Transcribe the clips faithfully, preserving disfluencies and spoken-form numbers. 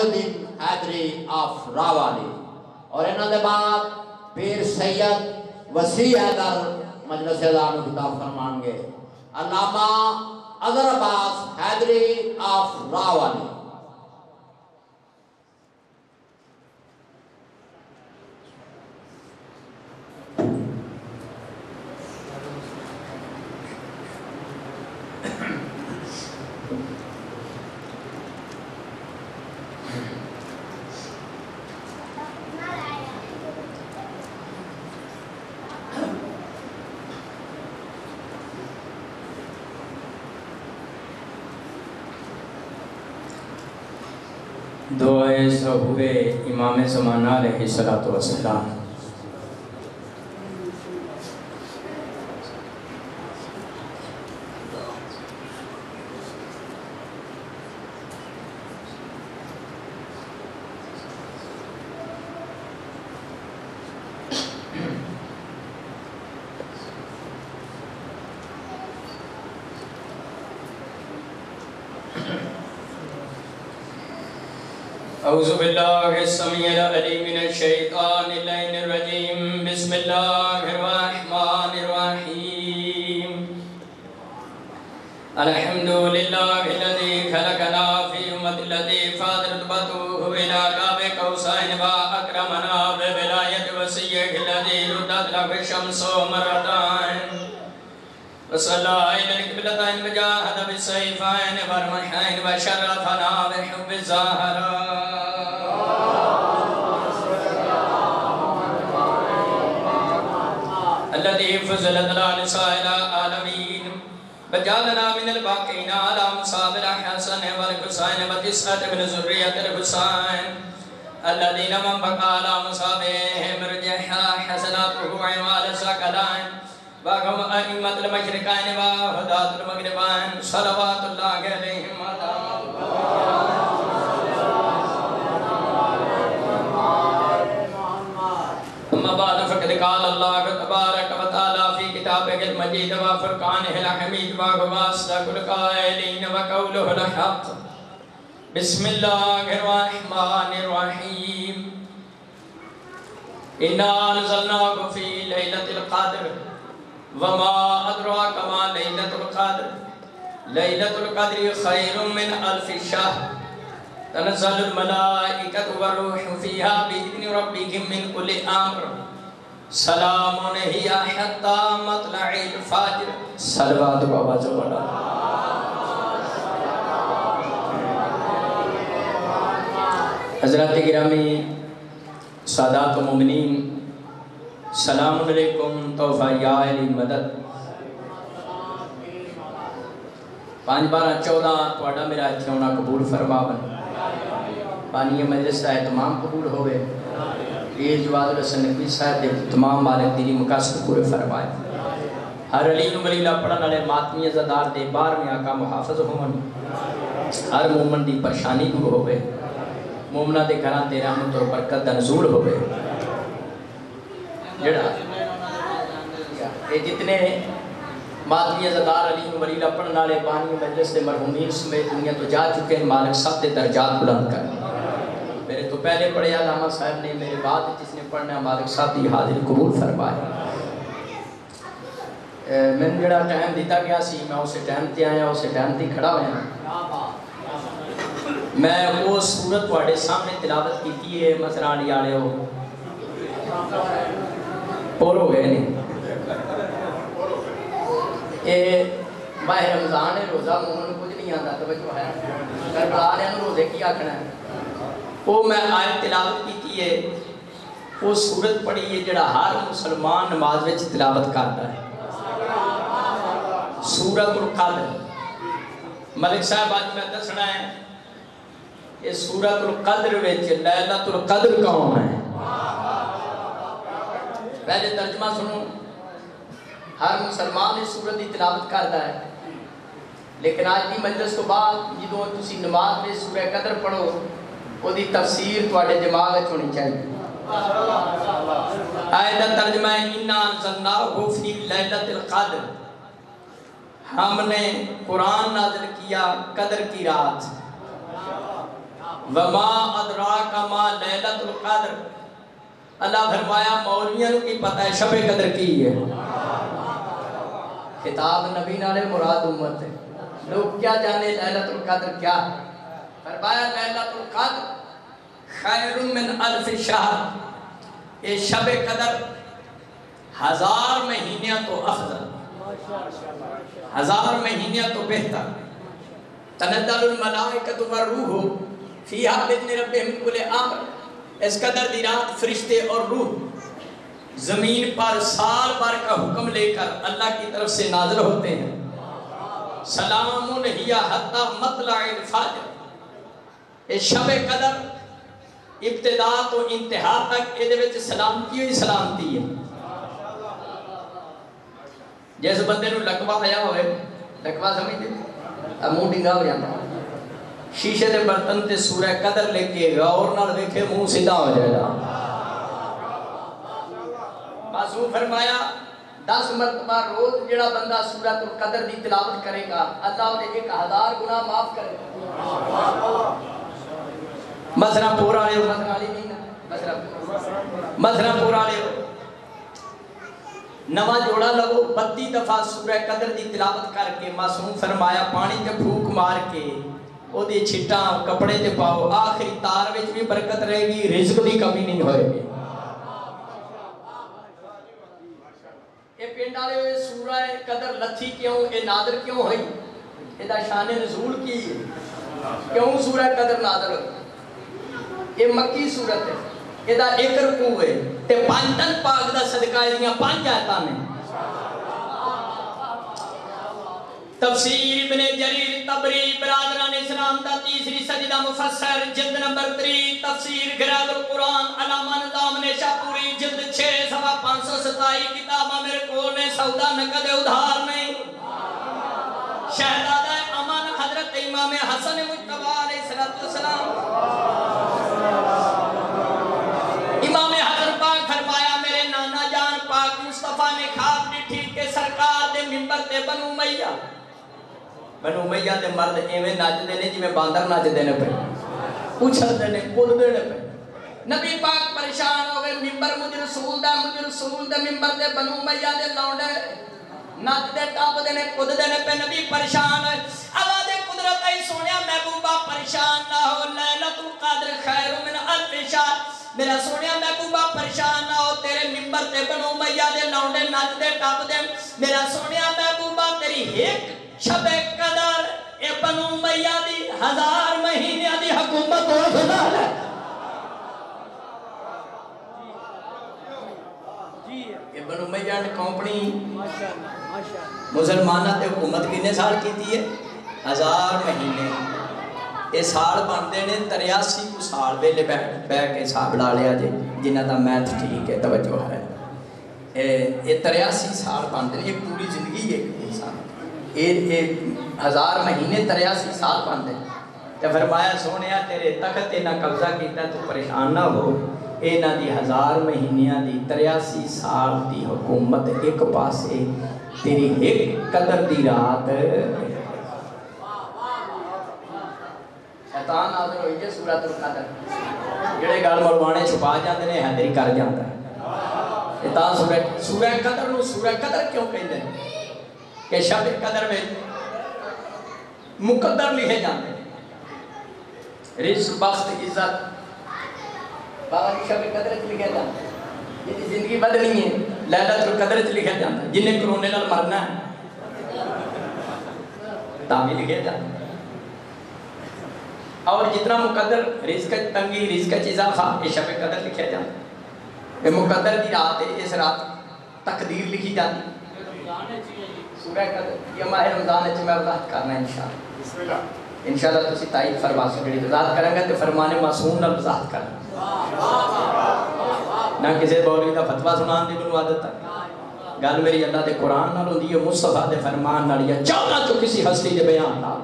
الدین حیدری of Rawali اور انہوں نے بعد پیر سید وسیع حیدر مجلس اعلیٰ میں خطاب فرمان گے علامہ اظہر عباس حیدری آف راوالی. دعائے صحبہ امام زمانہ علیہ السلام. اعوذ باللہ السمیع العلیم من الشیطان اللعین الرجیم بسم اللہ الرحمن الرحیم الحمدللہ الذی خلقنا فی امت الذی فاضرت بطوہ الى قاب قوسین و اکرمنا بولایت وسیح الذی ردت لہ الشمس مرتان وصلى إلى القبلتين وجاهد بالسيفين والرمحين وشرفنا بحب الزهراء الذي فضلت على نساء العالمين وجعلنا من الباقين على مصاب الحسن والحسين وتسعة من ذرية الحسين الذين من بقى على مصابهم رجح حسناته عمال الثقلين باقم ائمة المشرقين وهداة المغربين صلوات الله عليهم أما بعد فقد قال الله تبارك وتعالى في كتابه المجيد وفرقانه الحميد وهو أصدق القائلين وقوله الحق بسم الله الرحمن الرحيم إنا أنزلناه في ليلة القدر وما أدراك ما ليلة القدر ليلة القدر خير من ألف شهر تنزل الملائكة والروح فيها بإذن ربهم من كل أمر سلام هي حتى مطلع الفجر صلوات بابا جوالا. حضرات گرامی سادات و مومنین سلام علیکم توفہ یا علی مدد. پانچ بارہ چودہ توڑا میرا اتھیونا قبول فرماون پانی مجلس کا اہتمام قبول ہوئے یہ جواد الحسن نقوی صاحب دے تمام مالک دینی مقاصد پورے فرمائے. ہر علی نمریلہ پڑھن والے ماتمی عزدار دے بار میں آقا محافظ ہون ہر مومن دی پریشانی دور ہوئے مومنہ دے گھران دے رحمت اور برکت دا نزول ہوئے. جڑا یہ جتنے ماتمی عزدار علی نمریلہ پڑھن والے بانی مجلس دے مرحومین سمیت دنیا تو جا چکے ہیں مالک سب دے درجات بلند کر. میرے تو پہلے پڑھے علامہ صاحب نے میرے بعد جس نے پڑھنا مالک صاحب دی حاضر قبول فرمائے. میں نے جڑا ٹائم دیتا گیا سی میں اسے ٹائم تے آیا اسے ٹائم تے کھڑا ہویا. میں وہ سورت واڑے سامنے تلاوت کی ہے مسرانی آڑے ہو پور ہو گئے نہیں. یہ ماہ رمضان ہے روزہ مومن کچھ نہیں آتا توجہ ہے کربلا نے روزے کی آکھنا ہے. وہ میں آیت تلاوت کی ہے وہ سورت پڑھی ہے جڑا ہر مسلمان نماز وچ تلاوت کرتا ہے. سورت القدر ملک صاحب آج میں دسنا ہے یہ سورت القدر وچ لیلۃ القدر کون ہے. پہلے ترجمہ سنو. ہر مسلمان اس سورت کی تلاوت کرتا ہے لیکن آج کی مجلس تو بعد جدوں تسی نماز میں سورہ قدر پڑھو وہ دی تفسیر تواڈے دماغ وچ ہونی چاہیے. آیت کا ترجمہ ہے انا انزلناہ فی لیلۃ القدر ہم نے قرآن نازل کیا قدر کی رات. وما ادراک ما لیلۃ القدر، اللہ فرمایا مولویاں نو کی پتہ ہے شب قدر کی ہے؟ خطاب نبی نالے مراد امت ہے، لوگ کیا جانے لیلۃ القدر کیا ہے؟ فرمایا لیلۃ القدر خیر من الف شہر، یہ شب قدر ہزار مہینیاں تو افضل، ہزار مہینیاں تو بہتر۔ تنزل الملائکۃ والروح فیہا باذن ربہم من کل امر، اس قدر دی رات فرشتے اور روح زمین پر سال بھر کا حکم لے کر اللہ کی طرف سے نازل ہوتے ہیں۔ سلام ہی حتی مطلع الفجر، اس شب قدر ابتدا تو انتہا تک یہ وچ سلامتی ہوئی سلامتی ہے۔ جیسے بندے نو لکوا آیا ہوئے، لکوا سمجھتے اب منہ ڈنگا ہو جاتا، شیشے دے برتن تے سورہ قدر لے کے غور نال ویکھے منہ سیدھا ہو جائے گا۔ معصوم فرمایا دس مرتبہ روز جڑا بندہ سورۃ القدر دی تلاوت کرے گا اللہ انہیں ایک ہزار گناہ معاف کرے گا۔ مزرہ پورا لے ہو، مزرہ علی نہیں نا، مزرہ پورا لے ہو، نواں جوڑا لگو بتی دفعہ سورہ قدر دی تلاوت کر کے معصوم فرمایا پانی تے پھوک مار کے او دی چھٹاں کپڑے تے پاؤ، آخری تار وچ بھی برکت رہے گی، رزق دی کمی نہیں ہوئے گی۔ یہ پنڈ والے ہوئے سورہ قدر لتھی کیوں، یہ نادر کیوں ہوئی، یہ دا شان نزول کی ہے، کیوں سورہ قدر نادر ہوئی؟ یہ مکی صورت ہے، یہ دا ایک رکوع ہے تے پانچن پاک دا صدقہ دیاں پانچ آیتاں نے۔ تفسیر ابن جریر طبری برادران اسلام دا تیسری سجدہ مفسر جلد نمبر تری، تفسیر غراض القرآن علامہ نظام نے شاپوری جلد چھ سوا پانچ سو ستائی، کتابہ میرے کول نے سودا نقد ادھار نہیں۔ شہزادہ امان حضرت امام حسن مجتبی علیہ السلام، امام حسن پاک فرمایا میرے نانا جان پاک مصطفیٰ نے خواب ڈٹھی کہ سرکار دے منبر تے بنو امیہ بنو امیہ دے مرد ایویں نچ دے نے جویں باندر نچ دے نے پے، اچھل دے نے، کود دے نے پے۔ نبی پاک پریشان ہو گئے، منبر مجھ رسول دا مجھ رسول دے منبر تے بنو امیہ دے لونڈے نچ دے ٹاپ دے نے، کود دے نے پے۔ نبی پریشان ہوئے، اللہ دے قدرت ای سونیا محبوبہ پریشان نہ ہو، لیلۃ القدر خیر من الف شہر، میرا سونیا محبوبہ پریشان نہ ہو، تیرے منبر تے بنو امیہ دے لونڈے نچ دے ٹاپ دے، میرا سونیا محبوبہ تیری ایک شب قدر اے بنو امیہ دی ہزار مہینے دی حکومت ہو خدا ہے۔ یہ بنو امیہ نے کمپنی مسلمانہ تے حکومت کنے سال کی تھی ہے؟ ہزار مہینے۔ یہ سال بندے نے تریاسی کو سال ویلے بے کے حساب ڈالیا جے جنہ دا میتھ ٹھیک ہے، توجہ ہے، یہ تریاسی سال بندے نے، یہ پوری زندگی ایک انسان، یہ ہزار مہینے تریاسی سال بندے۔ تو فرمایا سونیا تیرے تخت نہ قبضہ کیتا تو پریشان نہ ہو، اینا دی ہزار مہینیاں دی تریاسی سال دی حکومت ایک پاسے، تیری ایک قدر دی رات شیطان نازل ہوئی جے سورۃ القدر، جڑے گل ملوانے چھپا جاندے نے حیدری کر جاندا ہے۔ یہ تاں سورہ سورہ قدر نو سورہ قدر کیوں کہندے ہیں کہ شب قدر میں مقدر لکھے جاندے ہیں، رزق بخت عزت بابا کی شب قدر چ لکھا جاتا ہے، جن کی زندگی بدلنی ہے لیلۃ القدر چ لکھا جاتا ہے، جن نے کرونے نال مرنا ہے تاں بھی لکھا جاتا ہے۔ اور جتنا مقدر رزق تنگی رزق اضافہ یہ شب قدر لکھا جاتا ہے، یہ مقدر دی رات ہے، اس رات تقدیر لکھی جاتی ہے۔ سورہ قدر یہ ماہ رمضان ہے، میں وضاحت کرنا ہے انشاءاللہ بسم اللہ انشاءاللہ تسی تائید فرما سو جڑی وضاحت کریں گے تو فرمان معصوم نال وضاحت کرنا، نہ کسی بولوی دا فتویٰ سنان دی بنو عادت ہے، گل میری اللہ دے قرآن نال ہوندی ہے، مصطفیٰ دے فرمان نال یا چاہنا تو کسی ہستی دے بیان نال۔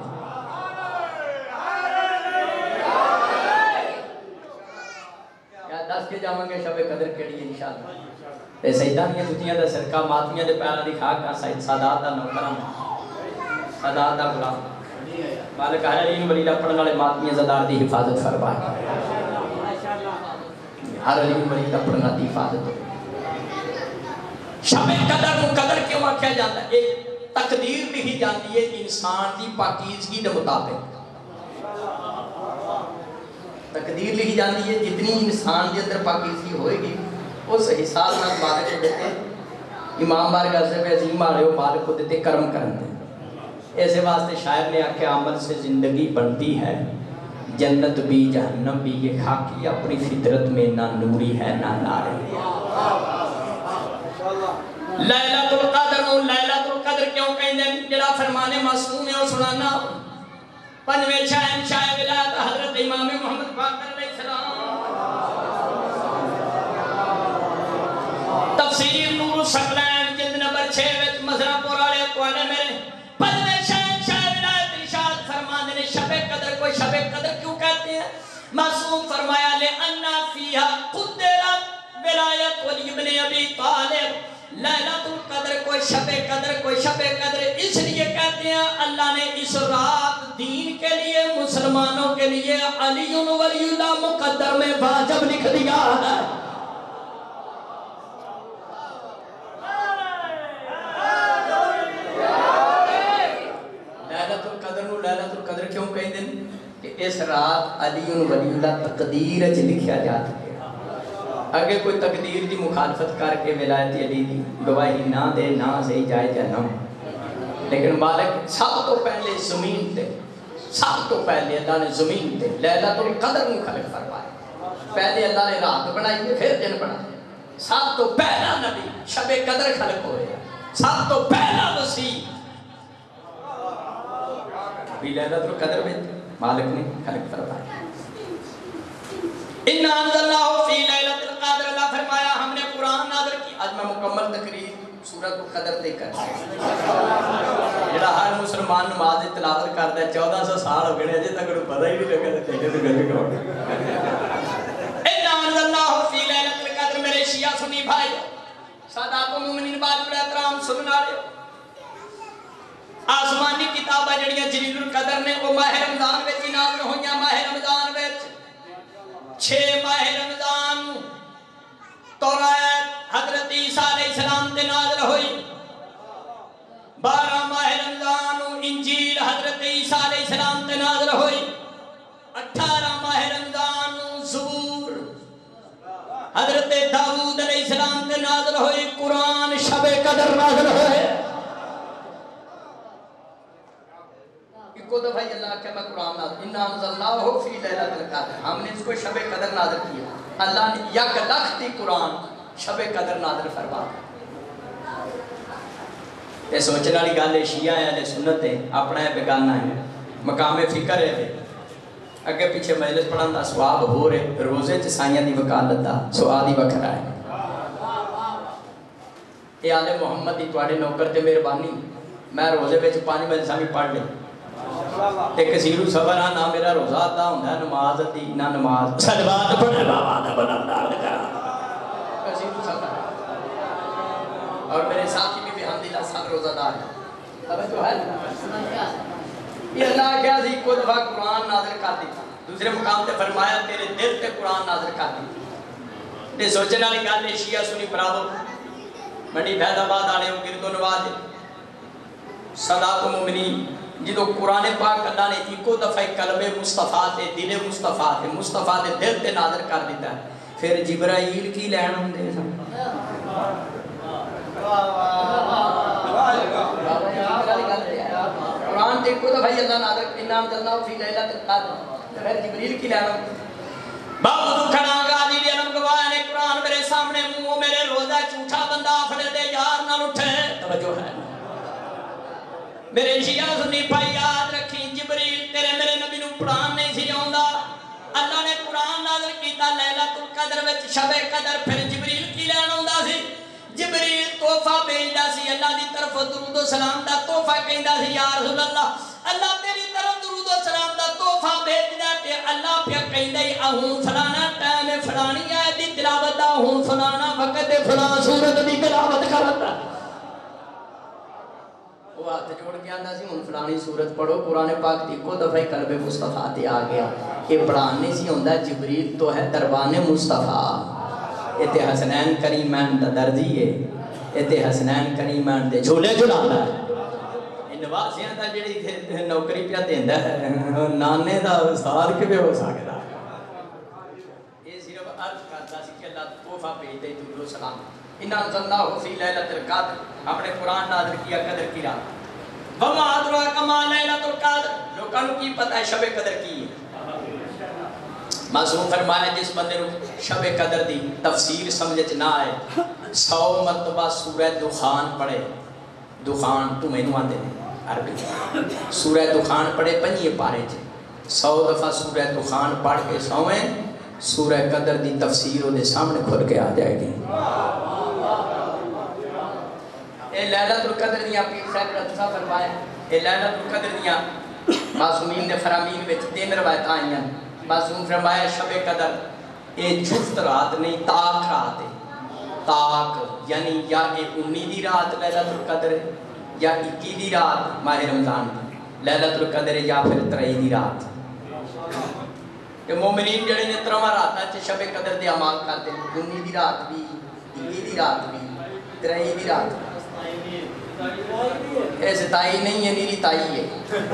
دس کے جاؤں گے شب قدر کیڑی ہے انشاءاللہ، تے سیدانیاں جتیاں دا سرکہ ماتمیاں دے پیرا دی خاک کا سادات دا نوکرم، سادات دا غلام مالک ہر علی ولی پڑھن والے ماتمی زدار دی حفاظت فرمائے ہر علی ولی پڑھن دی حفاظت ہو شب قدر کو قدر کیوں آکھیا جاتا ہے ایک تقدیر لکھی جاتی ہے انسان دی پاکیزگی دے مطابق تقدیر لکھی جاتی ہے جتنی انسان دے اندر پاکیزگی ہوئے گی اس حساب نہ مالک کو دیتے امام بارگاہ سے عظیم آ رہے ہو مالک کو دیتے کرم کرن دے ایسے واسطے شاعر نے آکھے عمل سے زندگی بنتی ہے جنت بھی جہنم بھی یہ خاکی اپنی فطرت میں نہ نوری ہے نہ ناری لیلۃ القدر نو لیلۃ القدر کیوں کہندے جڑا فرمان معصوم ہے او سنانا پنجویں شہنشاہ ولایت حضرت امام محمد پاک علیہ السلام تفسیر نور الثقلین جلد نمبر چھ وچ مزرا پور والے تواڈے میرے پنجویں شہنشاہ ولایت ارشاد فرماندے نے شب قدر کو شب قدر کیوں کہتے ہیں معصوم فرمایا لے انا فیھا قدرت ولایت ولی ابن ابی طالب لیلۃ القدر کو شب قدر کو شب قدر اس لیے کہتے ہیں اللہ نے اس رات دین کے لیے مسلمانوں کے لیے علی ولی اللہ مقدر میں واجب لکھ دیا ہے لیلۃ القدر نو لیلۃ القدر کیوں کہتے ہیں کہ اس رات علی ولی اللہ تقدیر وچ لکھیا جاتا ہے اگر کوئی تقدیر دی مخالفت کر کے ولایت علی دی گواہی نہ دے نہ صحیح جائے جہنم لیکن مالک سب تو پہلے زمین تے سب تو پہلے اللہ نے زمین تے لیلۃ القدر کو خلق فرمایا پہلے اللہ نے رات بنائی ہے پھر دن بنایا سب تو پہلا نبی شب قدر خلق ہوئے سب تو پہلا مسیح بھی لیلۃ القدر میں مالک نے خلق فرمایا اِنَّا أَنزَلْنَاهُ فِي لَيْلَةِ الْقَدْرِ اللہ فرمایا ہم نے قرآن نازل کی آج میں مکمل تقریر سورۃ القدر دے کر جڑا ہر مسلمان نماز تلاوت کرتا ہے چودہ سو سال ہو گئے اجے تک انہوں پتہ ہی نہیں لگا کہ کہنے تو گل کون اِنَّا أَنزَلْنَاهُ فِي لَيْلَةِ الْقَدْرِ میرے شیعہ سنی بھائی سادات و مومنین بات بڑے احترام سننا رہے آسمانی کتابیں جڑیاں جلیل القدر نے وہ ماہ رمضان وچ نازل ہوئیاں ماہ رمضان وچ چھ ماہ رمضان تورات حضرت عیسیٰ علیہ السلام تے نازل ہوئی بارہ ماہ رمضان انجیل حضرت عیسیٰ علیہ السلام تے نازل ہوئی اٹھارہ ماہ رمضان زبور حضرت داؤد علیہ السلام تے نازل ہوئی قرآن شب قدر نازل ہوئے کو دفعہ اللہ کہ میں قرآن نازل اِنَّا أَنزَلْنَاهُ فِي لَيْلَةِ الْقَدْرِ ہم نے اس کو شب قدر نازل کیا اللہ نے یک لکھ قرآن شب قدر نازل فرما یہ سوچنے والی گل ہے شیعہ ہیں اہل سنت ہیں اپنا ہے بیگانہ ہے مقام فکر ہے اگے پیچھے مجلس پڑھن دا ثواب ہو رہے روزے چ سائیاں دی وکالت دا سواد ہی وکھرا ہے اے آل محمد دی تواڈے نوکر تے مہربانی میں روزے وچ پانچ مجلساں بھی پڑھ لے تے کثیر صبر ہاں نہ میرا روزہ آتا ہوندا نماز دی نہ نماز صلوات پڑھے بابا دا بنندار کرا کثیر صبر اور میرے ساتھی بھی الحمدللہ سب روزہ دار ہیں توجہ ہے یہ اللہ کیا سی کو دفعہ قرآن نازل کر دیتا دوسرے مقام تے فرمایا تیرے دل تے قرآن نازل کر دیتا تے سوچنے والی گل ہے شیعہ سنی پراو منڈی فیض آباد والے گرد و نواز صداق مومنین جدو قرآن پاک اللہ نے ایکو دفعہ قلب مصطفیٰ تے دل مصطفیٰ تے مصطفیٰ تے دل تے نازل کر دیتا ہے پھر جبرائیل کی لین ہم دے قرآن تے ایکو دفعہ اللہ نازل انعام جلنا فی لیلۃ القدر پھر جبریل کی لین بابو کھڑا غازی دی علم گواہ نے قرآن میرے سامنے منہ میرے روزہ جھوٹا بندہ اپنے دے یار نہ اٹھے توجہ ہے میرے شیعہ سنی بھائی یاد رکھی جبریل تیرے میرے نبی نو قرآن نہیں سی آندا اللہ نے قرآن نازل کیتا لیلۃ القدر وچ شب قدر پھر جبریل کی لین آندا سی جبریل تحفہ بھیجدا سی اللہ دی طرف درود و سلام دا تحفہ کہندا سی یا رسول اللہ اللہ تیری طرف درود و سلام دا تحفہ بھیجدا تے اللہ پیا کہندا اے ہن فلانا ٹائم فلانی آیت دی تلاوت دا ہن فلانا وقت فلاں سورت دی تلاوت کردا وہ ہاتھ جوڑ کے آندا سی ہن فلانی سورت پڑھو قرآن پاک دی کو دفعہ قلب مصطفیٰ تے آ گیا کہ پڑھان نہیں سی ہوندا جبریل تو ہے دربان مصطفیٰ اتے حسنین کریمین دا درجی ہے اتے حسنین کریمین دے جھولے جھلانا ہے نوازیاں دا جڑی نوکری پیا دیندا ہے نانے دا استاد کیویں ہو سکدا یہ صرف عرض کرتا سی کہ اللہ تحفہ بھیج دے درود و سلام انا انزلناہ فی لیلۃ القدر اپنے قرآن نازل کیا قدر کی رات وما ادراک ما لیلۃ القدر لوکاں نوں کی پتہ ہے شب قدر کی ہے معصوم فرمایا جس بندے نوں شب قدر دی تفسیر سمجھ چ نہ آئے سو مرتبہ سورہ دخان پڑھے دخان تو مینوں آندے نے عربی سورہ دخان پڑھے پنجی پارے چ سو دفعہ سورہ دخان پڑھ کے سویں سورہ قدر دی تفسیر دے سامنے کھل کے آ جائے گی اے لیلۃ القدر دیاں پیر صاحب رضا فرمایا اے لیلۃ القدر دیاں معصومین نے فرامین وچ تین روایت آئیاں معصوم فرمایا شب قدر اے جفت رات نہیں تاک رات ہے تاک یعنی یا اے انی دی رات لیلۃ القدر یا اکی دی رات ماہ رمضان دی لیلۃ القدر یا پھر ترئی دی رات کہ مومنین جڑے نے ترواں راتاں چ شب قدر دے اعمال کرتے ہیں انی دی رات بھی اکی دی رات بھی ترئی دی رات اے ستائی نہیں ہے نیری تائی ہے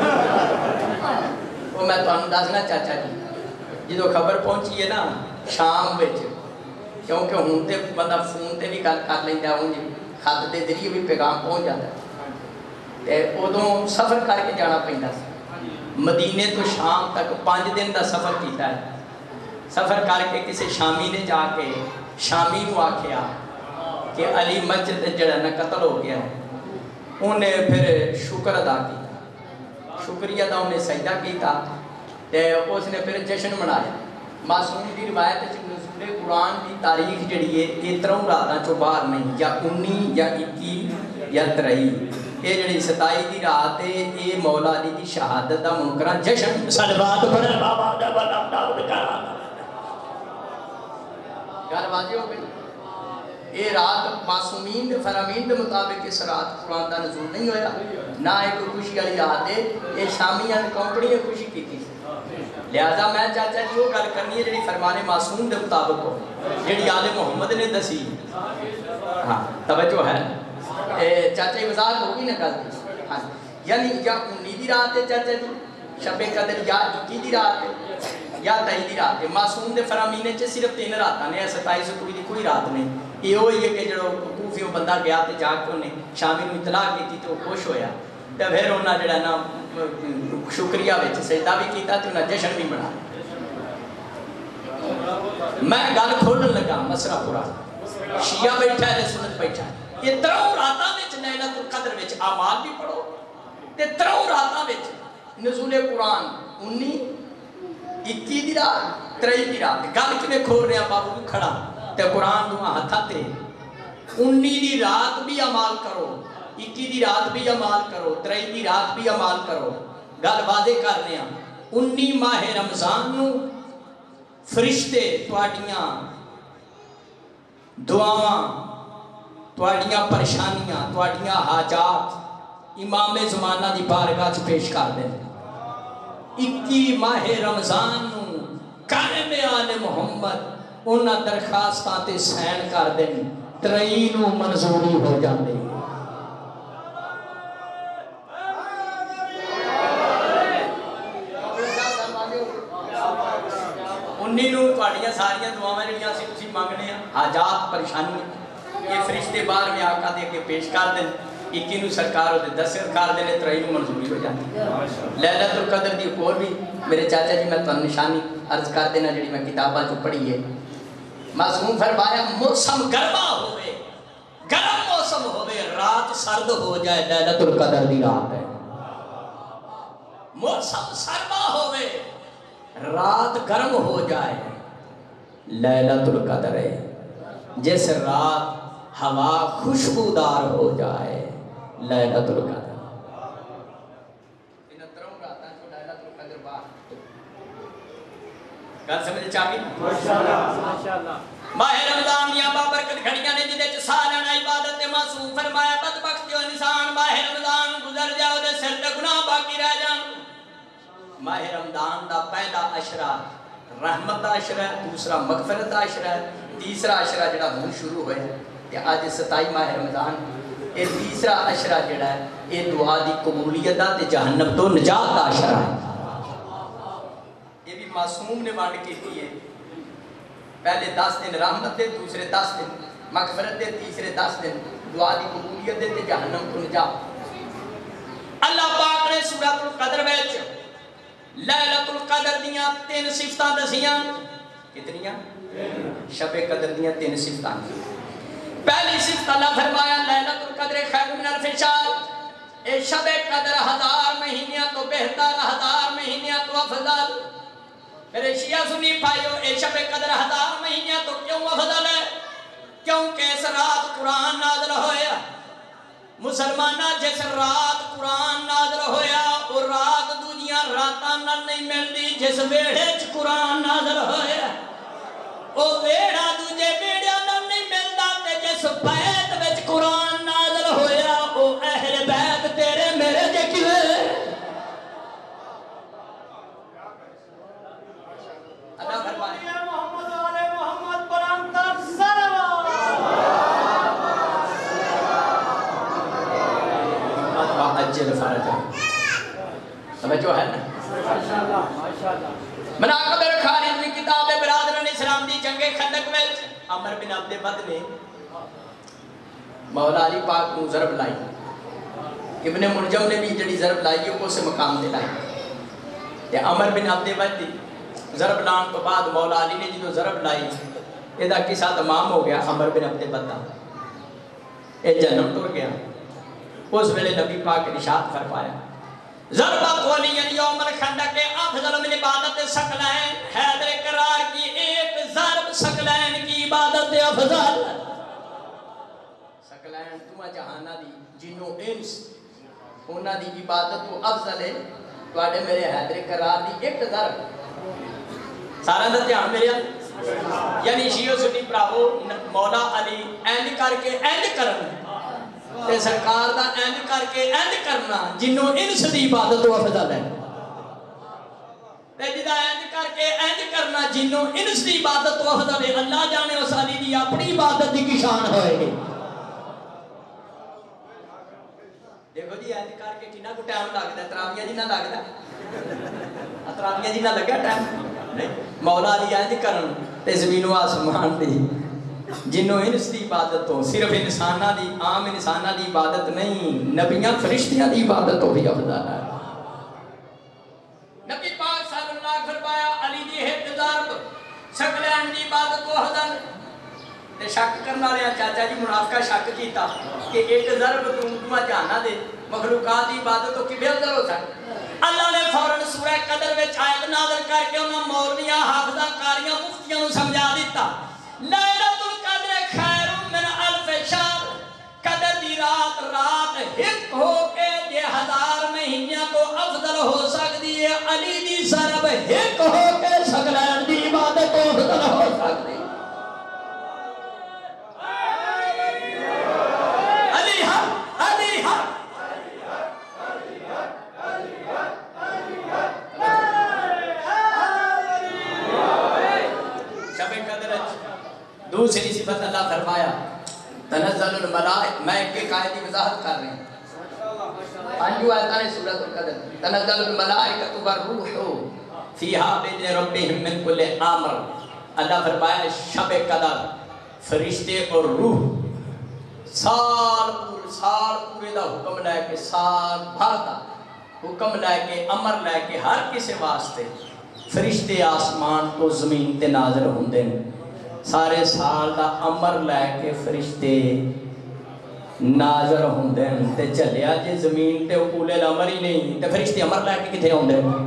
وہ میں تانوں دسنا چاچا جی جدوں خبر پہنچی ہے نا شام وچ کیونکہ ہن تے بندہ فون تے بھی گل کر لیندا ہوں جی خط دے ذریعے بھی پیغام پہنچ جاتا ہے تے ادوں سفر کر کے جانا پیندا سی مدینے تو شام تک پانچ دن دا سفر کیتا ہے سفر کر کے کسی شامی نے جا کے شامی نو آکھیا کہ علی مسجد جڑا نا قتل ہو گیا ہے انہیں پھر شکر ادا کیا شکریہ دا انہیں سجدہ کیتا تے اس نے پھر جشن منایا معصوم دی روایت وچ نزول قرآن دی تاریخ جڑی ہے یہ تروں راتاں چوں باہر نہیں یا انی یا اکی یا ترئی یہ جڑی ستائی دی رات ہے یہ مولا علی دی شہادت دا منکرہ جشن صلوات پڑھے بابا دا بڑا داؤد کا گل واضح ہو گئی یہ رات معصومین دے فرامین دے مطابق اس رات قرآن دا نزول نہیں ہویا نہ ایک خوشی والی رات ہے یہ شامیاں نے کمپنی نے خوشی کی تھی لہذا میں چاچا جی وہ گل کرنی ہے جڑی فرمان معصوم دے مطابق ہو جڑی آل محمد نے دسی ہاں توجہ ہے چاچا ہی وضاحت ہوگی نا گل ہاں یعنی یا انی دی رات ہے چاچا جی شب قدر یا اکی دی رات ہے یا تئی دی رات ہے معصوم دے فرامین چ صرف تین راتاں نے ستائیس کوئی دی کوئی رات نہیں یہ وہی ہے کہ جڑا کوفیوں بندہ گیا تے جا کے انہیں شامی نو اطلاع کیتی تے وہ خوش ہویا تے پھر انہاں جڑا نا شکریہ وچ سجدہ بھی کیتا تے انہاں جشن بھی منایا میں گل کھولن لگا مسئلہ پورا شیعہ بیٹھا ہے سنت بیٹھا ہے یہ تروں راتاں وچ لیلۃ القدر وچ اعمال بھی پڑھو تے تروں راتاں وچ نزول قرآن انی اکی دی رات ترئی دی رات گل کیویں کھول رہے ہیں بابو کھڑا تے قرآن دعا ہتھاں تے انی دی رات بھی عمال کرو اکی دی رات بھی عمال کرو ترئی دی رات بھی عمال کرو گل واضح کر رہے ہیں انی ماہ رمضان نو فرشتے تواڈیاں دعاواں تواڈیاں پریشانیاں تواڈیاں حاجات امام زمانہ دی بارگاہ چ پیش کر دیں اکی ماہ رمضان نو قائم آل محمد انہاں درخواستاں تے سین کر دیں ترئی نو منظوری ہو جاندے انی نو تواڈیاں ساریاں دعاواں جڑیاں اسی تسی منگنے ہیں حاجات پریشانیاں یہ فرشتے بار میں آقا دے کے پیش کر دیں اکی نو سرکار دے دستخط کر دینے ترئی نو منظوری ہو جاتی لیلۃ القدر دی ایک اور بھی میرے چاچا جی میں تانوں نشانی عرض کر دینا جڑی میں کتاباں چ پڑھی ہے معصوم فرمایا موسم گرما ہوئے گرم موسم ہوئے رات سرد ہو جائے لیلۃ القدر دی رات ہے موسم سرما ہوئے رات گرم ہو جائے لیلۃ القدر ہے جس رات ہوا خوشبودار ہو جائے لیلۃ القدر ان تروں راتاں کو لیلۃ القدر بات گل سمجھ چا گئی ماشاءاللہ ماشاءاللہ ماہ رمضان دیاں بابرکت گھڑیاں نے جدے چ سالانہ عبادت تے معصوم فرمایا بدبخت جو انسان ماہ رمضان گزر ماہ رمضان دا پہلا عشرہ رحمت دا عشرہ ہے، دوسرا مغفرت دا عشرہ ہے، تیسرا عشرہ جڑا ہون شروع ہوئے کہ آج ستائی ماہ رمضان، یہ تیسرا عشرہ جڑا ہے یہ دعا دی قبولیت دا تے جہنم تو نجات دا عشرہ ہے۔ یہ بھی معصوم نے وانڈ کیتی ہے، پہلے دس دن رحمت دے، دوسرے دس دن مغفرت دے، تیسرے دس دن دعا دی قبولیت دے تے جہنم تو نجات۔ اللہ پاک نے سورۃ القدر وچ لیلۃ القدر دیاں تین صفتاں دسیاں، کتنیاں؟ شب قدر دیاں تین صفتاں۔ پہلی صفت اللہ فرمایا لیلۃ القدر خیر من الف شہر، اے شب قدر ہزار مہینیاں تو بہتر، ہزار مہینیاں تو افضل۔ میرے شیعہ سنی بھائیو، اے شب قدر ہزار مہینیاں تو کیوں افضل ہے؟ کیونکہ اس رات قرآن نازل ہویا۔ مسلمانہ جس رات قرآن نازل ہویا اور رات دنیا راتاں نال نہیں ملدی، جس ویڑے چ قرآن نازل ہویا او ویڑا دوجے ویڑیاں نال نہیں ملدا، تے جس بیت وچ قرآن نازل ہویا او اہل بیت تیرے میرے جے کیویں۔ اللہ فرمائے محمد علیہ محمد پر انتر سلوات اجل فرجہ، سمجھو ہے نا؟ مناقب خالد میں کتاب برادران اسلام دی جنگ خندق وچ عمر بن عبد بد نے مولا علی پاک کو ضرب لائی، ابن منجم نے بھی جڑی ضرب لائی ہے اسے مقام دے لائی، تے عمر بن عبد بد دی ضرب لان تو بعد مولا علی نے جدو ضرب لائی یہ دا قصہ تمام ہو گیا۔ عمر بن عبد بد دا یہ جنم ٹر گیا۔ اس ویلے نبی پاک ارشاد فرمایا ضربت ولی یوم الخندق افضل من عبادت ثقلین، حیدر قرار کی ایک ضرب ثقلین کی عبادت افضل۔ ثقلین تمہیں جہانہ دی جنوں انس انہاں دی عبادت تو افضل ہے، تو آڑے میرے حیدر قرار دی ایک ضرب۔ سارا دا دھیان میرے یعنی شیعہ سنی پراہو مولا علی اینڈ کر کے اینڈ کرنا تے سرکار دا اینڈ کر کے اینڈ کرنا جنوں انس دی عبادت تو افضل ہے، تے جدا اینڈ کر کے اینڈ کرنا جنوں انس دی عبادت تو افضل ہے۔ اللہ جانے اس علی دی اپنی عبادت دی کی شان ہوئے گی۔ دیکھو جی اینڈ کر کے جنہ کو ٹائم لگتا ہے، تراویہ جی نہ لگتا ہے، تراویہ جی نہ لگا ٹائم نہیں، مولا علی اینڈ کرن تے زمین و آسمان دی جنوں انس دی عبادت تو صرف انسانہ دی عام انسانہ دی عبادت نہیں، نبیاں فرشتیاں دی عبادت تو بھی افضل ہے۔ نبی پاک صلی اللہ علیہ وسلم فرمایا علی دی ایک ضرب ثقلین دی عبادت کو افضل۔ تے شک کرنا لیا چاچا جی منافقہ شک کیتا کہ ایک ضرب تم تمہیں جانا دے مخلوقات دی عبادت تو کبھی افضل ہو سکتا۔ اللہ نے فوراً سورہ قدر وچ آیت نازل کر کے انہاں مولویاں حافظاں قاریاں مفتیاں نوں سمجھا دیتا لیلۃ القدر خیر من الف شہر، قدر دی رات رات ایک ہو کے یہ ہزار مہینیاں تو افضل ہو سکتی ہے، علی دی ضرب ایک ہو کے ثقلین دی عبادت تو افضل ہو سکتی ہے۔ علی حق علی حق شب قدر دوسری صفت اللہ فرمایا تنزل الملائکہ، میں ایک آیت کی وضاحت کر رہے ہیں پانچو آیتاں نے سورۃ القدر، تنزل الملائکہ والروح فیہا بإذن ربہم من کل امر۔ اللہ فرمایا شب قدر فرشتے اور روح سال پور سال پورے دا حکم لے کے سال بھر دا حکم لے کے امر لے کے ہر کسی واسطے فرشتے آسمان تو زمین تے نازل ہوندے ہیں، سارے سال دا امر لے کے فرشتے نازل ہوندے ہیں تے چلیا جے زمین تے اولے الامر ہی نہیں تے فرشتے امر لے کے کتھے ہوندے ہیں؟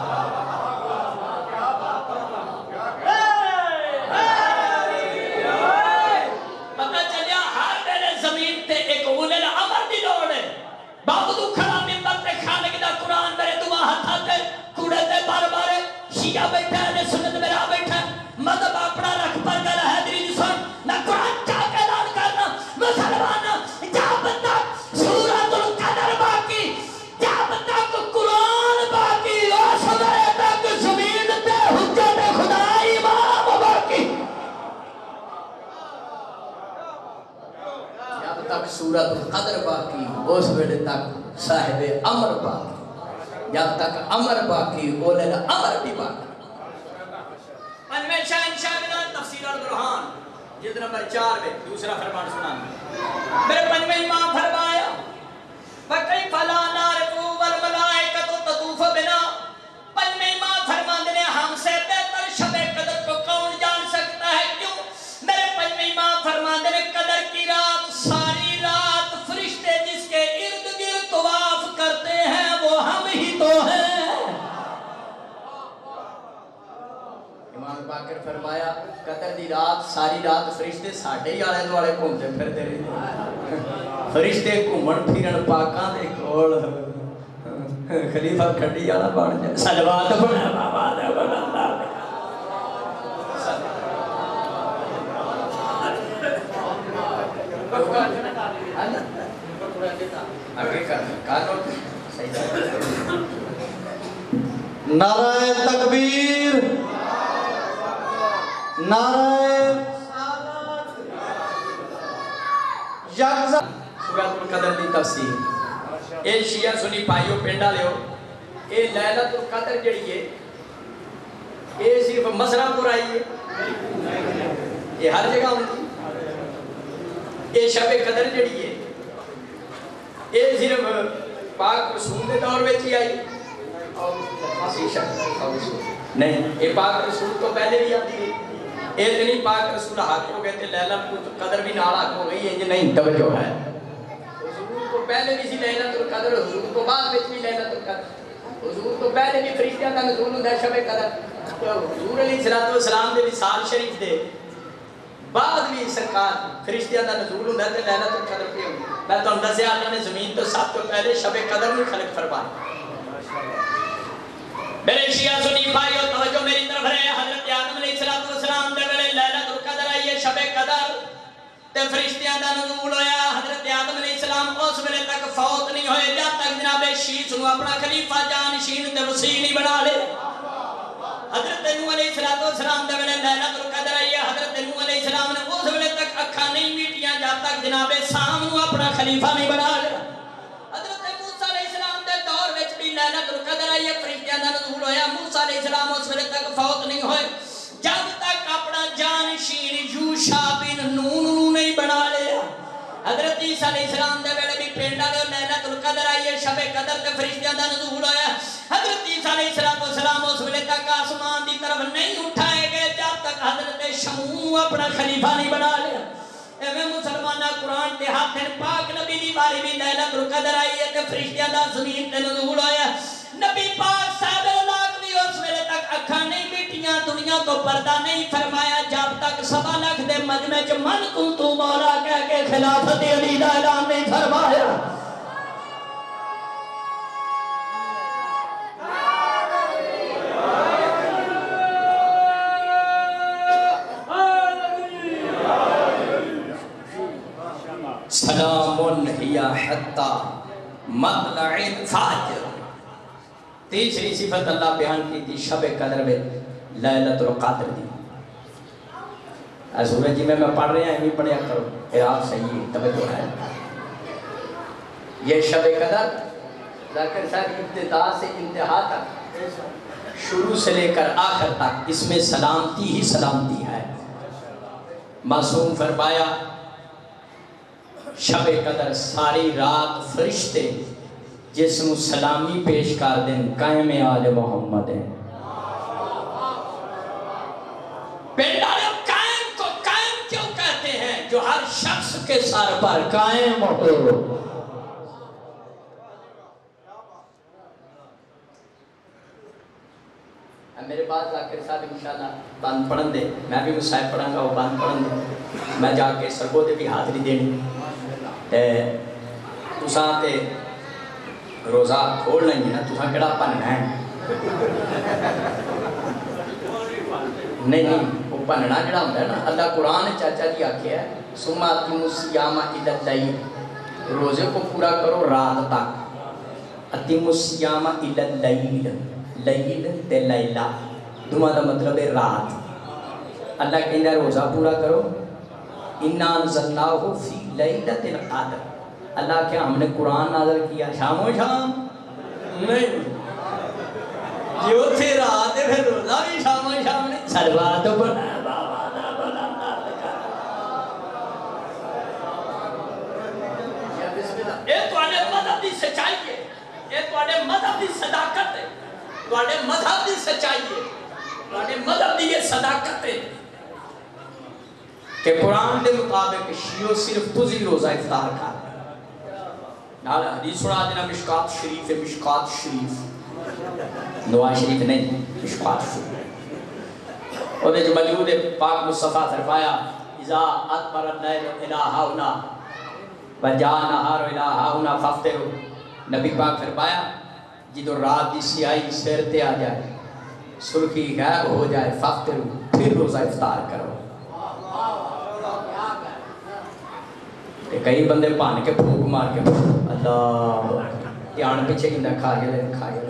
پتہ چلیا ہر میرے زمین تے ایک اولے الامر دی لوڑ ہے۔ باپ تو کھڑا ممبر تے خالق دا قرآن میرے دعا ہتھا تے کوڑے تے بار بارے شیعہ بیٹھا ہے سنت میرا بیٹھا ہے، مذہب اپنا رکھ پر گل ہے دری دی سن نہ قرآن چاہ کے اعلان کرنا مسلمان جب تک سورۃ القدر باقی جب تک قرآن باقی اس تک سورت القدر باقی اس ویلے تک صاحب امر باقی جب تک امر باقی اولے امر بھی باقی پنجویں شاہ انشاءاللہ تفسیر القرآن جلد نمبر چار میں دوسرا فرمان سنانا میرے پنجویں امام فرمایا وَكَيْفَ لَا نَعْرِفُ وَالْمَلَائِكَةُ تَطُوفُ بِنَا پنجویں امام فرمان نے ہم سے بہتر شب قدر کو کون جان سکتا ہے کیوں میرے پنجویں امام فرمان نے قدر کی رات ساری رات فرشتے جس کے ارد گرد طواف کرتے ہیں وہ ہم ہی تو ہیں امام باقر فرمایا قدر دی رات ساری رات فرشتے ساڑھے ہی آلے دوالے گھومتے پھرتے رہے فرشتے گھومن پھرن پاکاں دے کول خلیفہ کھڑی آلا بڑھ جائے سلوات بڑھا بابا دے بڑھا آگے کانوں نعرہ تکبیر نعرہ یکزا سورۃ القدر دی تفسیر اے شیعہ سنی پائیو پینڈا لے ہو اے لیلۃ القدر جڑی ہے اے صرف مصرہ پور آئی ہے یہ ہر جگہ ہوتی اے شب قدر جڑی ہے اے صرف پاک رسول دے دور میں ہی آئی نہیں اے پاک رسول تو پہلے بھی آتی ہے اتنی پاک رسول حق ہو گئے تھے لیلۃ القدر بھی نال حق ہو گئی ہے نہیں توجہ ہے حضور کو پہلے بھی سی لیلۃ القدر حضور کو بعد میں بھی لیلۃ القدر حضور کو پہلے بھی فرشتیاں دا نزول ہوندا ہے شب قدر حضور علیہ الصلوۃ والسلام دے وصال شریف دے بعد بھی سرکار فرشتیاں دا نزول ہوندا ہے تے لیلۃ القدر پہ ہوندی میں تانوں دسیا اللہ نے زمین تو سب تو پہلے شب قدر نوں خلق فرمایا میرے شیعہ سنی بھائیو توجہ میری طرف ہے حضرت آدم علیہ الصلوۃ والسلام دے ویلے لیلۃ القدر آئی ہے شب قدر تے فرشتیاں دا نزول ہویا حضرت آدم علیہ السلام اس ویلے تک فوت نہیں ہوئے جب تک جناب شیش نو اپنا خلیفہ جانشین تے وسیع نہیں بنا لے حضرت نوح علیہ السلام دے ویلے لیلۃ القدر آئی ہے حضرت نوح علیہ السلام نے اس ویلے تک اکھاں نہیں میٹیاں جب تک جناب سام نو اپنا خلیفہ نہیں بنا لے حضرت موسیٰ علیہ السلام دے دور وچ بھی لیلۃ القدر آئی ہے فرشتیاں دا نزول ہویا موسیٰ علیہ السلام اس ویلے تک فوت نہیں ہوئے جب تک اپنا جانشین یوشع بن نون نو نہیں بنا لیا حضرت عیسیٰ علیہ السلام دے ویلے بھی پینڈا دے لیلۃ القدر آئی ہے شب قدر تے فرشتیاں دا نزول ہویا حضرت عیسیٰ علیہ السلام اس ویلے تک آسمان دی طرف نہیں اٹھائے گئے جب تک حضرت شموع اپنا خلیفہ نہیں بنا لیا اے مسلمانہ قرآن تے ہاتھ پاک نبی دی باری بھی لیلۃ القدر آئی ہے تے فرشتیاں دا زمین تے نزول ہویا نبی پاک صاحب اللہ بھی اس ویلے تک اکھاں نہیں بیٹیاں دنیا تو پردہ نہیں فرمایا جب تک سوا لاکھ دے مجمع چ من کنت مولا کہہ کے خلافت علی دا اعلان نہیں فرمایا سلام ہی حتی مطلع الفجر تیسری صفت اللہ بیان کی تھی شب قدر میں لیلۃ القدر دی سورج جی میں میں پڑھ رہے ہیں ہمیں پڑھیا کرو قرآن صحیح توجہ ہے یہ شب قدر ذاکر صاحب ابتدا سے انتہا تک شروع سے لے کر آخر تک اس میں سلامتی ہی سلامتی ہے معصوم فرمایا شب قدر ساری رات فرشتے جس نو سلامی پیش کر دیں قائم آل محمد ہیں پینڈالے قائم کو قائم کیوں کہتے ہیں جو ہر شخص کے سر پر قائم ہو میرے پاس ذاکر صاحب انشاءاللہ بند پڑھن دے میں بھی مسائب پڑھاں گا وہ بند پڑھن دے میں جا کے سرگو دے بھی حاضری دینی تو ساں تے روزہ کھول نہیں ہے تو ساں کڑا پننا ہے نہیں نہیں وہ پننا جڑا ہوں ہے نا اللہ قرآن چاچا جی آکھے ہے سُمَّ أَتِمُّ الصِّيَامَ إِلَى اللَّيْلِ روزے کو پورا کرو رات تک أَتِمُّ الصِّيَامَ إِلَى اللَّيْلِ لیل تے لیلہ دعا دا مطلب ہے رات اللہ کہندہ ہے روزہ پورا کرو اِنَّا أَنزَلْنَاهُ فِي لیلۃ القدر. اللہ کیا ہم نے قرآن نازل کیا شام و شام نہیں جو تھے رات ہے پھر روزہ بھی شام و شام نہیں. سلوات پڑھنا یہ تواڈے مذہب دی سچائی ہے, یہ تواڈے مذہب دی صداقت ہے, تواڈے مذہب دی سچائی ہے, تواڈے مذہب دی یہ صداقت ہے کہ قرآن دے مطابق شیعو صرف تجھی روزہ افطار کر. نال حدیث سنا دینا مشکات شریف ہے, مشکات شریف نواز شریف نہیں, مشکات شریف. اور جو موجود ہے پاک مصطفیٰ فرمایا اذا ادبر اللیل الی ہاہنا وجاء النہار الی ہاہنا فافطروا. نبی پاک فرمایا جدو رات دی سیاہی سر تے آ جائے, سرخی غائب ہو جائے, فافطروا پھر روزہ افطار کرو. کئی بندے پان کے پھونک مار کے اللہ دھیان پیچھے ہی نہ کھا گئے کھا گئے.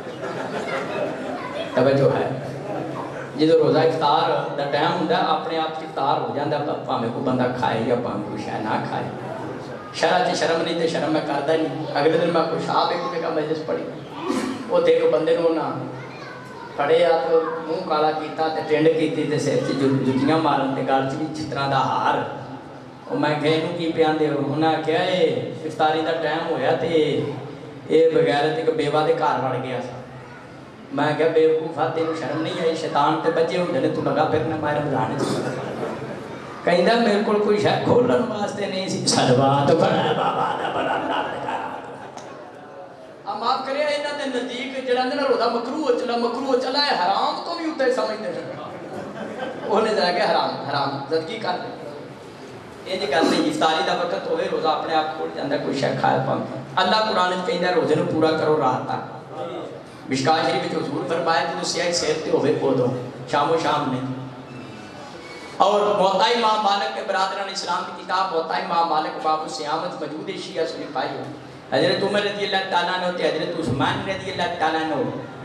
توجہ ہے جدو روزہ افطار دا ٹائم ہوندا اپنے آپ افطار ہو جاندا, بھاویں کوئی بندہ کھائے یا بھاویں کوئی شے نہ کھائے. شرع تے شرم نہیں تے شرم میں کردا نہیں. اگلے دن میں کوئی شاہ ایک جگہ مجلس پڑھی, وہ تے ایک بندے نوں نہ پڑے آ تو منہ کالا کیتا تے ٹینڈ کیتی تے سر تے جُتیاں مارن تے گل چ بھی چتراں دا ہار. اور میں کہے نوں کی پیان دے انہوں نے کہا اے افطاری دا ٹائم ہویا تے اے بغیرت ایک بیوہ دے گھر وڑ گیا سا. میں کہا بیوقوفا تینوں شرم نہیں آئی, شیطان تے بچے ہوندے نے تو لگا پھرنا مائر رمضان چ. کہندا میرے کول کوئی شے کھولن واسطے نہیں سی. صلوات پڑھ بابا دا بڑا نام لگا. اب معاف کرے انہاں دے نزدیک جڑا نا روزہ مکروہ چلا مکروہ چلا ہے حرام تو بھی اوتے سمجھدے نے. اونے جا کے حرام حرام زدگی کر دے. یہ جی گل نہیں, افطاری دا وقت ہوئے روزہ اپنے آپ کھول جاندا کوئی شے کھائے پاؤں. اللہ قرآن وچ کہندا روزے نوں پورا کرو رات تک. مشکات شریف وچ حضور فرمایا جدوں سیاہ صحت تے ہوے اودوں شام و شام نہیں. اور موطا امام مالک کے برادران اسلام کی کتاب موطا امام مالک باب الصیام وچ موجود ہے شیعہ سنی پائی ہے. حضرت عمر رضی اللہ تعالیٰ عنہ تے حضرت عثمان رضی اللہ تعالیٰ عنہ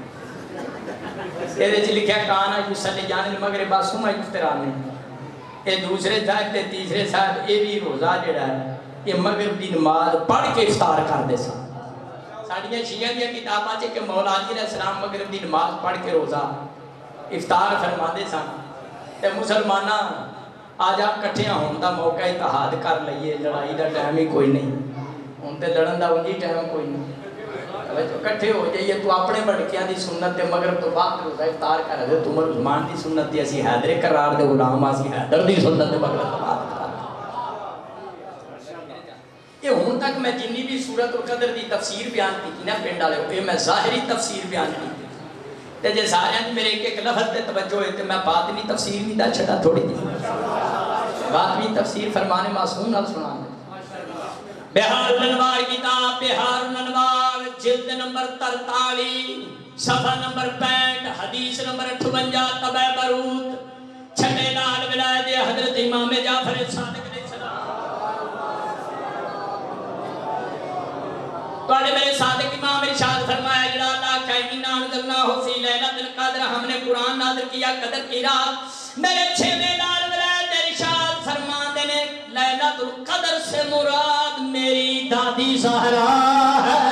یہ وچ لکھیا کانا یصلی جان المغرب ثم یفطران. یہ دوسرے صاحب تے تیسرے صاحب یہ بھی روزہ جڑا ہے یہ مغرب دی نماز پڑھ کے افطار کردے سن. ساڈیاں شیعہ دیاں کتاباں چ کہ مولا علی علیہ السلام مغرب دی نماز پڑھ کے روزہ افطار فرماندے سن. تے مسلماناں آج آپ کٹھیاں ہون دا موقع اتحاد کر لئیے, لڑائی دا ٹائم ہی کوئی نہیں, ہن تے لڑن دا انجی ٹائم کوئی نہیں. کٹھے ہو جائیے تو اپنے بڑکیاں دی سنت تے مغرب تو بعد روزہ افطار کر رہے تو عمر عثمان دی سنت دی اسی حیدر قرار دے غلام اسی حیدر دی سنت تے مغرب تو بعد کر. یہ ہن تک میں جنی بھی سورۃ القدر دی تفسیر بیان کی نا پنڈ والے اے میں ظاہری تفسیر بیان کی تے جے سارے میرے ایک ایک لفظ تے توجہ ہے تے میں باطنی تفسیر بھی دا چھڑا تھوڑی دی. باطنی تفسیر فرمان معصوم نال سنانا. بہار الانوار کتاب بہار الانوار جلد نمبر ترتالیس صفحہ نمبر پینٹ حدیث نمبر اٹھونجا طبع برود چھٹے لال ولایت حضرت امام جعفر صادق علیہ السلام. تو آنے میرے صادق امام ارشاد فرمایا جڑا اللہ کہنی نام دلنا ہو فی لیلۃ القدر, ہم نے قرآن نازل کیا قدر کی رات. میرے چھویں لال ولایت ارشاد فرما دینے لیلۃ القدر سے مراد میری دادی زہرا ہے.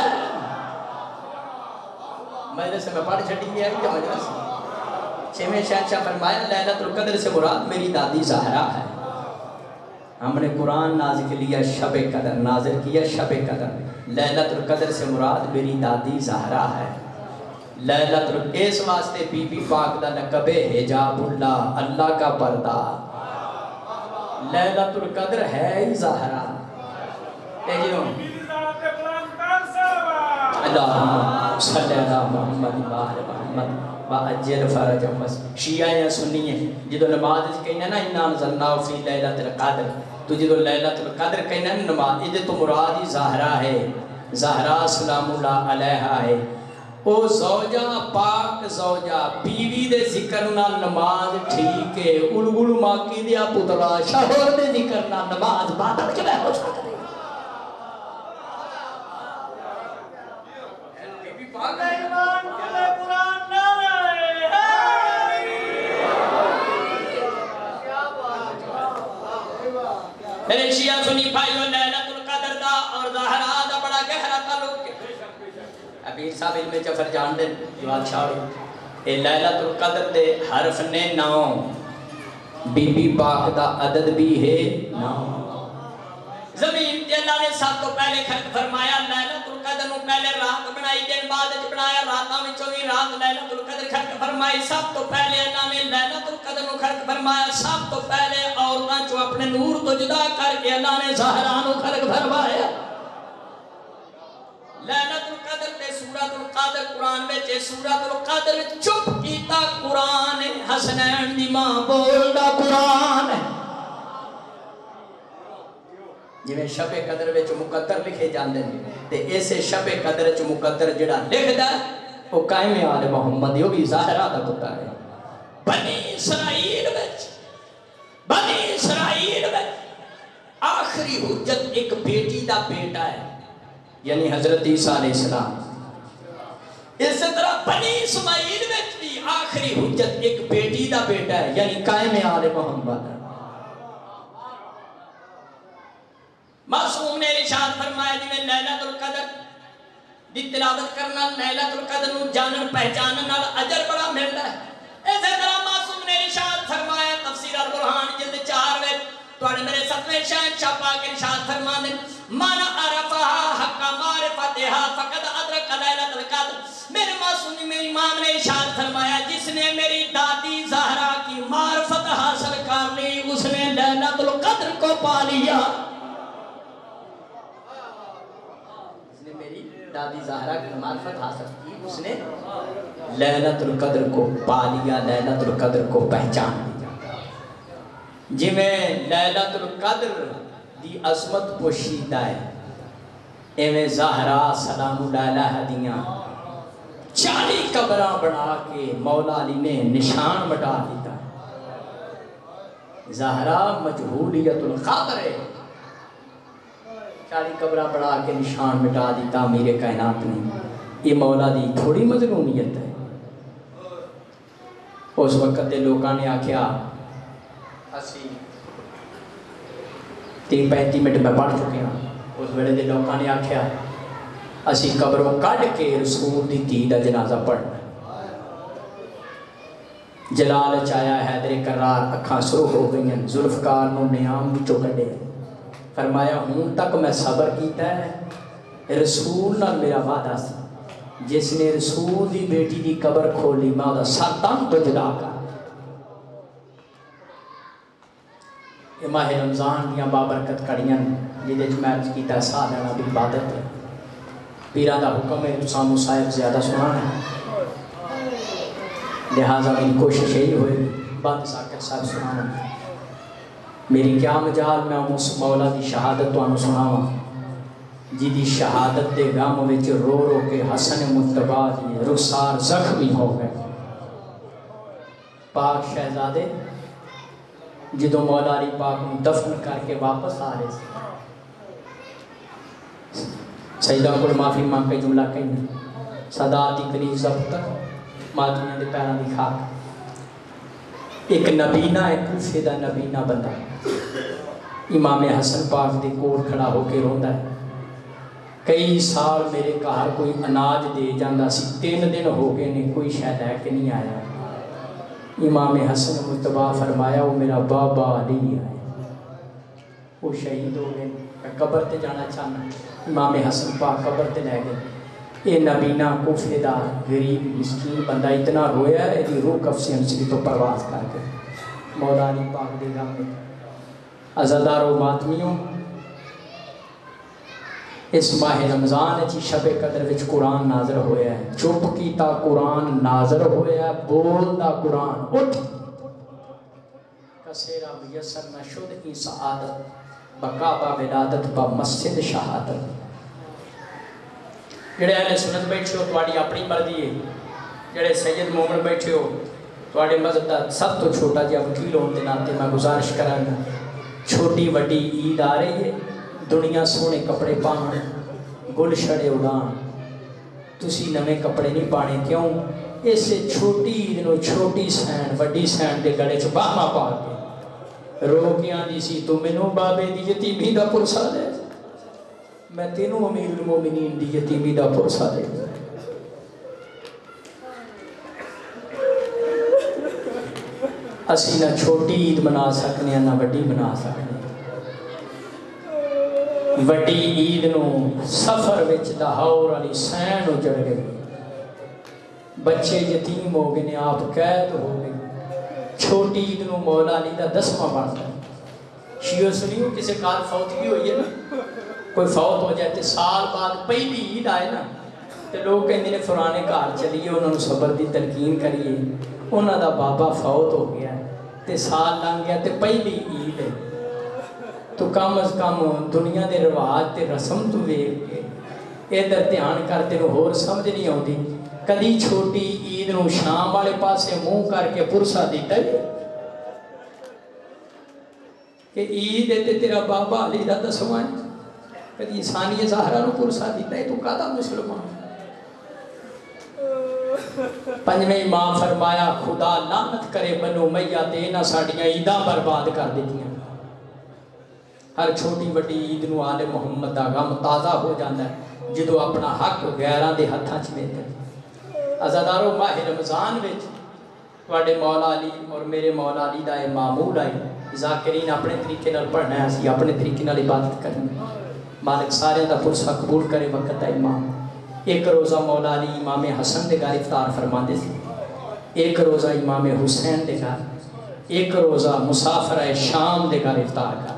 مجلس میں پڑھ چھٹی گیا کیا مجلس چھویں شہنشاہ فرمایا لیلۃ القدر سے مراد میری دادی زہرا ہے. ہم نے قرآن نازل کیا شب قدر, نازل کیا شب قدر. لیلۃ القدر سے مراد میری دادی زہرا ہے. لیلۃ اس واسطے بی بی پاک دا لقب حجاب اللہ, اللہ کا پردہ. لیلۃ القدر ہے ہی زہرا. اللہم صلی اللہ محمد محمد وعجل فرج امس. شیعہ یا سنی ہیں جدو نماز کہنا نا انا انزلنا فی لیلۃ القدر, تو جدو لیلۃ القدر کہنا نا نماز یہ تو مراد ہی زہرا ہے. زہرا سلام اللہ علیہا ہے. او زوجہ پاک زوجہ بیوی دے ذکر نہ نماز ٹھیک ہے. الگل ماکی دیا پتلا شہر دے ذکر نہ نماز باطل کے لئے ہو سکتے. میرے شیعہ سنی بھائیو لیلۃ القدر دا اور ظاہرہ دا بڑا گہرا تعلق ہے. ابیر صاحب علم جفر جان دے جواد شاہ اے لیلۃ القدر دے حرف نے نو بی بی پاک دا عدد بھی ہے نو. زمین تے اللہ نے سب تو پہلے خلق فرمایا لیلۃ القدر نو پہلے رات بنائی دن بعد وچ بنایا راتاں وچوں وی رات لیلۃ القدر خلق فرمائی. سب تو پہلے اللہ نے لیلۃ القدر نو خلق فرمایا. سب تو پہلے عورتاں چوں اپنے نور تو جدا کر کے اللہ نے زہرا نو خلق فرمایا. لیلۃ القدر تے سورۃ القدر قرآن وچ سورۃ القدر وچ چپ کیتا قرآن حسنین دی ماں بولدا قرآن جویں شب قدر وچ مقدر لکھے جاندے نے تے ایسے شب قدر وچ مقدر جڑا لکھدا او قائم آل محمد یو بھی ظاہرہ دا پتر ہے. بنی اسرائیل وچ بنی اسرائیل وچ آخری حجت ایک بیٹی دا بیٹا ہے یعنی حضرت عیسیٰ علیہ السلام. اس طرح بنی اسماعیل میں بھی آخری حجت ایک بیٹی دا بیٹا ہے یعنی قائم آل محمد. معصوم نے ارشاد فرمایا جی میں لیلۃ القدر دی تلاوت کرنا لیلۃ القدر نو جانن پہچانن نال اجر بڑا ملدا ہے. اسی طرح معصوم نے ارشاد فرمایا تفسیر القرآن جلد چار میں تواڈے میرے ستویں شہنشاہ پاک ارشاد فرماندے من عرفها حق معرفتها فقد ادرک لیلۃ القدر. میرے معصوم میری امام نے ارشاد فرمایا جس نے میری دادی زہرا کی معرفت حاصل کر لی اس نے لیلۃ القدر کو پا لیا. جس نے میری دادی زہرا کی معرفت حاصل کی اس نے لیلۃ القدر کو پا لیا لیلۃ القدر کو پہچان لیا. جی میں لیلۃ القدر دی عظمت پوشیدہ ہے ایویں زہرا سلام علیہا دیاں چالی قبراں بنا کے مولا علی نے نشان مٹا دیتا. زہرا مجہولیت القدر ہے چالی قبراں بنا کے نشان مٹا دیتا میرے کائنات نے. یہ مولا دی تھوڑی مظلومیت ہے. اس وقت دے لوگاں نے آکھیا اسی تین پینتی منٹ میں پڑھ چکے ہیں. اس ویلے دے لوگاں نے آکھیا اسی قبروں کڈ کے رسول دی دھی دا جنازہ پڑھنا. جلال چایا حیدر کرار اکھاں سرخ ہو گئی ہیں ذوالفقار نو نیام وچوں کڈے. فرمایا ہوں تک میں صبر کیتا ہے رسول نال میرا وعدہ سی جس نے رسول دی بیٹی دی قبر کھولی میں دا سر تن تو جدا کر. یہ ماہ رمضان دیاں بابرکت کڑیاں جدے چ میں عرض کیتا سا لینا بھی عبادت ہے. پیران دا حکم ہے سامو صاحب زیادہ سنانا ہے لہٰذا میری کوشش یہی ہوئے بات ساکر صاحب سنانا. میری کیا مجال میں اس مولا دی شہادت تو آنو سناوا جی دی شہادت دے غم وچ رو رو کے حسن متبا دی رخسار زخمی ہو گئے. پاک شہزادے جدو مولا علی پاک دفن کر کے واپس آ رہے سے سیدہ کو معافی مانگ کے جملہ کہیں صداتی کنیز زبطہ ماتمیاں دے پیران دی خاک. ایک نبینہ ہے کوفے دا نبینہ بندہ امام حسن پاک دے کول کھڑا ہو کے روندا ہے. کئی سال میرے گھر کوئی اناج دے جاندا سی تین دن ہو گئے نے کوئی شاید ہے کہ نہیں آیا. امام حسن مجتبیٰ فرمایا وہ میرا بابا علی ہے وہ شہید ہو گئے میں قبر تے جانا چاہنا. امام حسن پاک قبر تے لے گئے. یہ نبینہ کوفے دا غریب مسکین بندہ اتنا رویا ہے یہ روح کفسی انسلی تو پرواز کر کے مولا علی پاک دے گا میں عزادار و ماتمیوں. اس ماہ رمضان چی شب قدر وچ قرآن نازل ہویا ہے. چپ کیتا قرآن نازل ہویا ہے بول دا قرآن اٹھ کسیرا میسر نشد کی سعادت بقابہ ولادت با مسجد شہادت. جڑے اہل سنت بیٹھے ہو تواڈی اپنی مرضی ہے. جڑے سید مومن بیٹھے ہو تواڈے مذہب دا سب تو چھوٹا جہا وکیل ہونے کے ناطے میں گزارش کراں گا چھوٹی وڈی عید آ رہی ہے دنیا سونے کپڑے پاؤں گل شڑے اڑان تسی نویں کپڑے نہیں پانے کیوں اس سے چھوٹی عید نو چھوٹی سین وڈی سین دے گلے چ باہما پا کے رو کے آندی سی تو مینوں بابے دی یتیمی دا پرسا دے میں تینوں امیر المومنین دی یتیمی دا پرسا دے اسی نہ چھوٹی عید بنا سکنے نہ وڈی بنا سکنے وڈی عید نو سفر وچ لاہور علی سین اجڑ گئی بچے یتیم ہو گئے آپ قید ہو گئے چھوٹی عید نو مولا علی دا دسواں بن گیا شیعہ سنیو کسی کال فوتگی ہوئی ہے نا کوئی فوت ہو جائے تے سال بعد پہلی عید آئے نا تے لوگ کہندے نے فلانے گھر چلیے انہوں نے صبر دی تلقین کریے انہاں دا بابا فوت ہو گیا تے سال لنگ گیا تے پہلی عید ہے تو کم از کم دنیا دے رواج تے رسم تو ویکھ کے ادھر دھیان کرتے نو ہور سمجھ نہیں آتی کدی چھوٹی عید نو شام والے پاسے منہ کر کے پرسا دیتا ہے کہ عید ہے تے تیرا بابا علی دا دسواں کدی ثانیہ زہرا نو پرسا دیتا ہے تو کادا مسلمان پنجویں امام فرمایا خدا لعنت کرے بنو امیہ تے نہ ساڈیاں عیداں برباد کر دیتیاں ہر چھوٹی وڈی عید نو آل محمد دا غم تازہ ہو جاتا ہے جدو اپنا حق غیراں دے ہتھاں چ ویندا ہے عزادارو ماہ رمضان وچ تواڈے مولا علی اور میرے مولا علی دا اے معمول ہے ذاکرین اپنے طریقے نال پڑھنا ہے اسی اپنے طریقے نال عبادت کرنی مالک سارے دا پرسا قبول کرے وقت ہے امام ایک روزہ مولا علی امام حسن دے گھر افطار فرماندے سی ایک روزہ امام حسین دے گھر ایک روزہ مسافر شام دے گھر افطار کر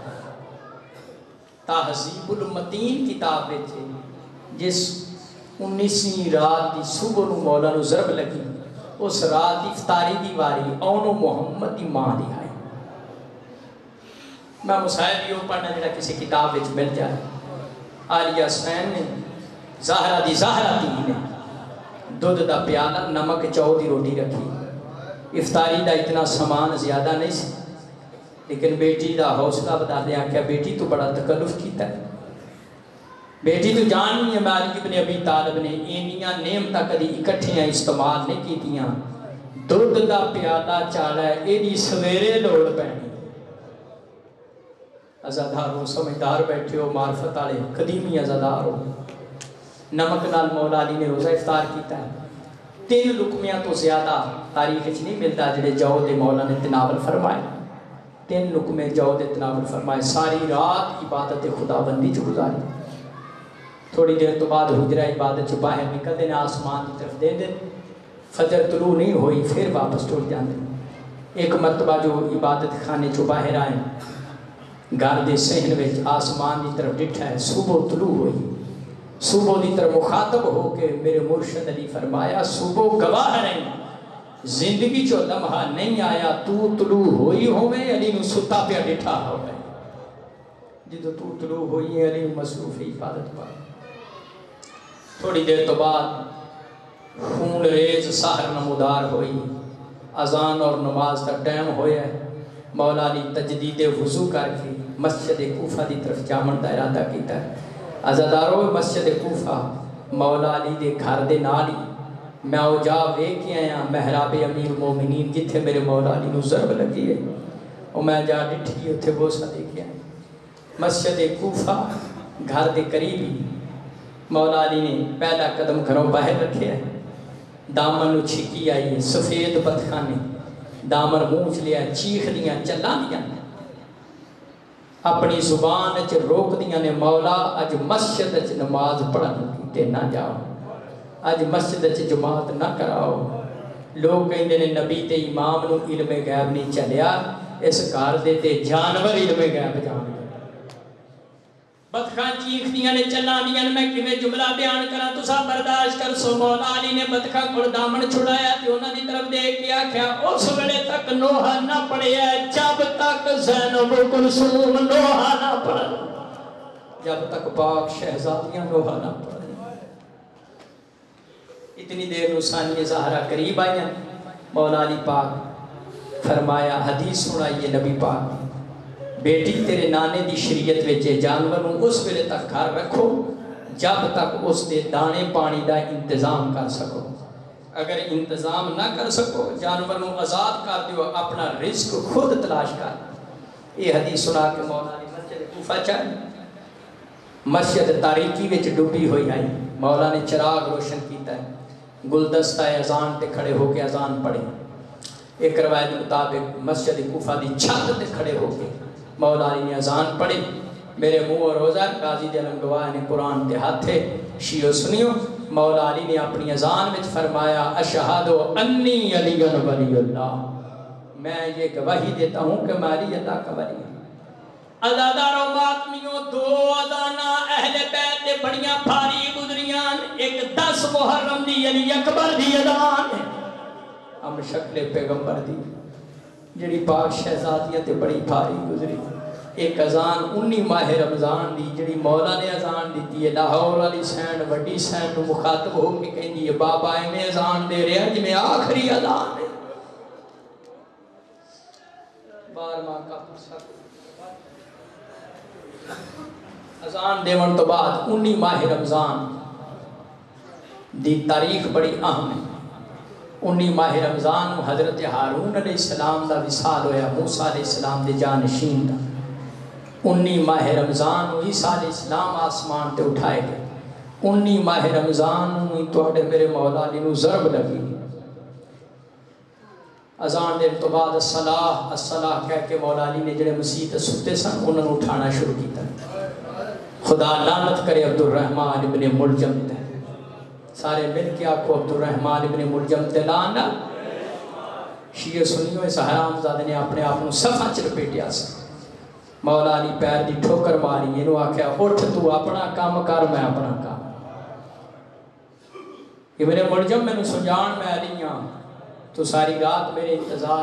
تہذیب المتین کتاب وچ جس انیسویں رات دی صبح نو مولا نو ضرب لگی اس رات افطاری دی واری اونو محمد دی ماں دی آئی میں مسائل یہ پڑھنا جڑا کسی کتاب وچ مل جائے عالیہ حسین نے زہرہ دی زہرہ دی نے دودھ دا پیالہ نمک چاو دی روٹی رکھی افطاری دا اتنا سامان زیادہ نہیں سی لیکن بیٹی دا حوصلہ بتا دیا کہ بیٹی تو بڑا تکلف کیتا ہے بیٹی تو جان نہیں ہے علی ابن ابی طالب نے اینیاں نعمتاں کدی اکٹھیاں استعمال نہیں کیتیاں دودھ دا پیالہ چالا ہے ایڈی سویرے لوڑ پینی عزادار ہو سمجھدار بیٹھے ہو معرفت والے قدیمی عزادار ہو نمک نال مولا علی نے روزہ افطار کیتا ہے تین لقمیاں تو زیادہ تاریخ وچ نہیں ملتا جڑے جو دے مولا نے تناول فرمائے تین لقمے جو دے تناول فرمائے ساری رات عبادت خدا بندی چ گزاری تھوڑی دیر تو بعد حجرہ عبادت چ باہر نکل دے آسمان کی طرف دے دے فجر طلوع نہیں ہوئی پھر واپس ٹر جاندے ایک مرتبہ جو عبادت خانے چ باہر آئے گھر دے صحن وچ آسمان کی طرف ڈٹھا ہے صبح طلوع ہوئی صبح کی طرف مخاطب ہو کے میرے مرشد علی فرمایا صبح گواہ نہیں زندگی چو لمحہ نہیں آیا تو طلوع ہوئی ہوئے علی نو ستا پہ ڈٹھا ہوئے جدو تو طلوع ہوئی علی مصروف عبادت پا تھوڑی دیر تو بعد خون ریز سحر نمودار ہوئی اذان اور نماز کا ٹائم ہویا ہے مولا علی تجدید وضو کر کے مسجد کوفہ دی طرف جامن دا ارادہ کیتا ہے عزادارو مسجد کوفہ مولا علی دے گھر دے نال ہی میں او جا ویکھ کے آیا محراب امیر مومنین جتھے میرے مولا علی نو ضرب لگی ہے او میں جا ڈٹھی اوتھے بوسا دے کے آیا مسجد کوفہ گھر دے قریب ہی مولا علی نے پہلا قدم گھروں باہر رکھے ہے دامن نو چھکی آئی ہے سفید بتخانے دامن مونچ لیا چیخ دیاں چلا دیاں اپنی زبان اچ روک دیاں نے مولا اج مسجد اچ نماز پڑھن تے نہ جاؤ اج مسجد اچ جماعت نہ کراؤ لوگ کہندے نے نبی تے امام نو علم غیب نہیں چلیا اس گھر دے تے جانور علم غیب جان بدخان چیخ دیاں نے چلا دیاں میں کیویں جملہ بیان کراں تساں برداشت کر سو مولا علی نے بدخا کول دامن چھڑایا تے انہاں دی طرف دیکھ کے آکھیا اس ویلے تک نوحہ نہ پڑھیا جب تک زینب کلثوم نوحہ نہ پڑھ جب تک پاک شہزادیاں نوحہ نہ پڑھ اتنی دیر نو ثانیہ زہرا قریب آئیں مولا علی پاک فرمایا حدیث سنائیے نبی پاک بیٹی تیرے نانے دی شریعت وچے جانوروں اس ویلے تک گھر رکھو جب تک اس دے دانے پانی دا انتظام کر سکو اگر انتظام نہ کر سکو جانوروں آزاد کر دیو اپنا رزق خود تلاش کر یہ حدیث سنا کے مولا علی مسجد کوفہ چل مسجد تاریکی وچ ڈوبی ہوئی آئی مولا نے چراغ روشن کیتا ہے گلدستہ اذان تے کھڑے ہو کے اذان پڑھی ایک روایت مطابق مسجد کوفہ دی چھت تے کھڑے ہو کے مولا علی نے اذان پڑھی میرے منہ اور روزہ قاضی علم گواہ نے قرآن تے ہاتھے شیعو سنیو مولا علی نے اپنی اذان وچ فرمایا اشہدو انی علی ولی اللہ میں یہ گواہی دیتا ہوں کہ میں علی اللہ کا ولی ہوں ازادار و ماتمیوں دو ازانا اہل بیت دے بڑیاں بھاری گزریاں ایک دس محرم دی علی اکبر دی ازان ہے ہم شکل پیغمبر دی جڑی پاک شہزادیاں تے بڑی بھاری گزری ایک ازان انی ماہ رمضان دی جڑی مولا نے ازان دیتی ہے لاہور والی سین وڈی سین نو مخاطب ہو کے کہندی ہے بابا میں ازان دے رہا جی میں آخری ازان ہے بار ماں کا پرسک ازان دیون تو بعد انی ماہ رمضان دی تاریخ بڑی اہم ہے انی ماہ رمضان حضرت ہارون علیہ السلام دا وصال ہویا موسیٰ علیہ السلام دے جانشین دا انی ماہ رمضان عیسیٰ علیہ السلام آسمان تے اٹھائے گئے انی ماہ رمضان توڑے میرے مولا علی نو ضرب لگی ازان دیر تو بعد الصلاح الصلاح کہہ کے مولا علی نے جڑے مسیح تے ستے سن انہوں نے اٹھانا شروع کیتا خدا لعنت کرے عبد الرحمن ابن ملجم تے سارے مل کے آکو عبد الرحمن ابن ملجم تے لعنت شیعہ سنیوں اس حرام زادے نے اپنے آپ نو صفحہ چل پیٹیا سا مولا علی پیر دی ٹھوکر ماری انہوں آکھیا اٹھ تو اپنا کام کر میں اپنا کام ابن ملجم میں نو سجان میں علیاں تو ساری رات میرے انتظار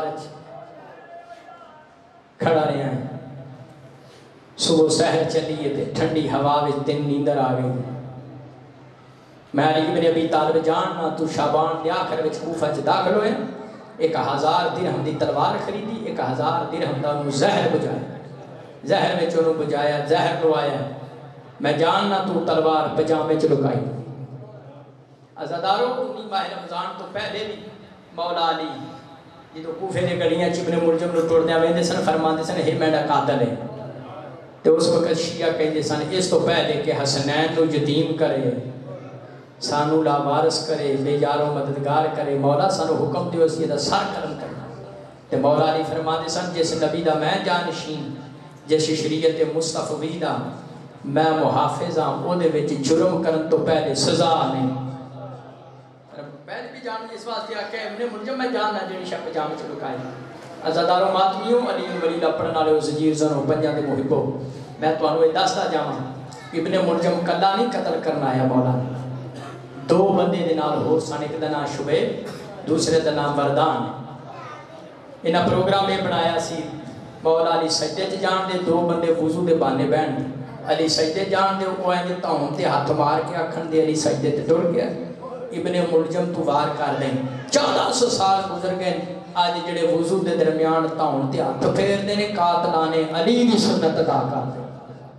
کھڑا رہے ہیں صبح سحر چلیے تھے ٹھنڈی ہوا وچ دن نیندر آ گئی میں علی بن ابی طالب جاننا تو شابان دے آخر وچ کوفہ چ داخل ہوئے ایک ہزار درہم دی تلوار خریدی ایک ہزار درہم دا انہوں زہر بجایا زہر میں چونوں بجایا زہر لوایا میں جاننا تو تلوار پجامے چ لکائی عزاداروں انی ماہ رمضان تو پہلے بھی مولا علی جدو کوفے دے گڑیاں چبن ملجم نو ٹوڑ دیا ویندے سن فرمان دے سن ہی میڈا قاتل ہے تو اس وقت شیعہ کہندے سن اس تو پہلے کہ حسنین نو یتیم کرے سانو لا وارث کرے بے یارو مددگار کرے مولا سانو حکم دیو اسی دا سر کرم کرنا تے مولا علی فرمان دے سن جس نبی دا میں جانشین جیسے شریعت مصطفی دا میں محافظ ہاں او دے وچ جرم کرن تو پہلے سزا نہیں پہلے بھی جان اس واسطے آکے ابن ملجم میں جاننا جنی شاہ پجامے چ لکائی عزاداروں ماتمیوں علی ولی دا پڑھن والے زنجیر زنوں پنجاں دے محبو میں تانوں یہ دسدا جاواں ابن ملجم کلا نہیں قتل کرنا آیا مولا نے دو بندے دے نال ہور سن ایک دا نام شعیب دوسرے دا نام وردان انہاں پروگرام یہ بنایا سی مولا علی سجدے چ جان دے دو بندے وضو دے بانے بہن علی سجدے جان دے او ایں تاؤں تے ہاتھ مار کے آکھن دے علی سجدے تے ٹر گیا ابن ملجم تو وار کر دیں چودہ سو سال گزر گئے آج جڑے وضو دے درمیان تاؤں تے ہاتھ پھیر دے نے قاتلانے علی دی سنت ادا کر دے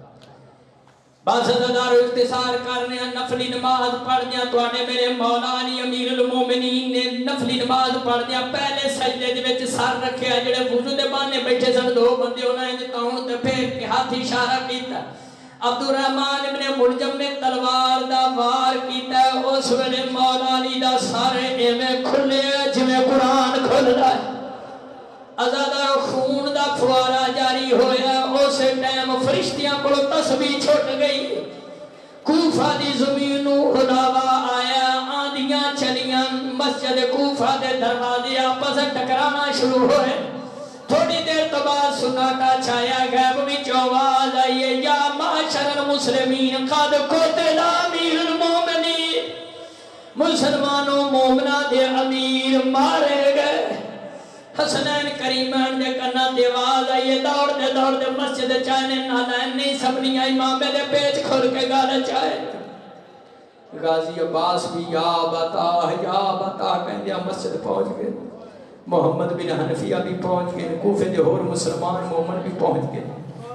بس عزادار اختصار کرنے نفلی نماز پڑھ دیا تو آنے میرے مولا علی امیر المومنین نے نفلی نماز پڑھ دیا پہلے سجدے دے وچ سر رکھیا جڑے وضو دے بانے بیٹھے سن دو بندے انہاں نے تاؤں تے پھیر کے ہاتھ اشارہ کیتا عبد الرحمن ابن ملجم نے تلوار دا وار کیتا ہے اس ویلے مولا علی دا سارے ایویں کھلے جویں قرآن کھل رہا ہے عزادار خون دا فوارا جاری ہویا اس ٹائم فرشتیاں کو تسبیح چھوٹ گئی کوفہ دی زمین ہلاوا آیا آندیاں چلیاں مسجد کوفہ دے دروازے آپس ٹکرانا شروع ہوئے تھوڑی دیر تو بعد سناٹا چھایا غیب وچ آواز آئیے یا معاشر المسلمین قد قتل امیر المومنین مسلمانوں مومنہ دے امیر مارے گئے حسنین کریمین دے کنا دیواز آئیے دوڑ دے دوڑ دے مسجد چاہنے نالین نہیں سبنی آئی مامے دے پیچ کھل کے گالے چاہے غازی عباس بھی یا بتا یا بتا کہندیا مسجد پہنچ گئے محمد بن حنفیہ بھی پہنچ گئے کوفے دے اور مسلمان مومن بھی پہنچ گئے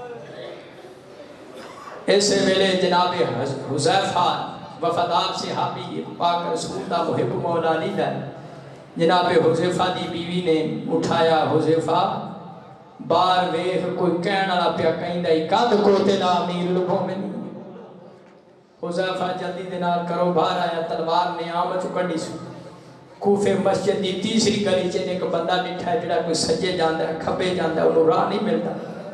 ایسے ویلے جناب حذیفہ وفادار صحابی پاک رسول دا محب مولا علی دا جناب حذیفہ دی بیوی نے اٹھایا حذیفہ بار ویخ کوئی کہن والا پیا کہندا ہی کد کو تیرا امیر المومنین حذیفہ جلدی دے نال کرو باہر آیا تلوار نے آم چ کڈی سی کوفے مسجد دی تیسری گلی چ ایک بندہ بیٹھا ہے جڑا کوئی سجے جاندا ہے کھبے جاندا ہے انہوں راہ نہیں ملتا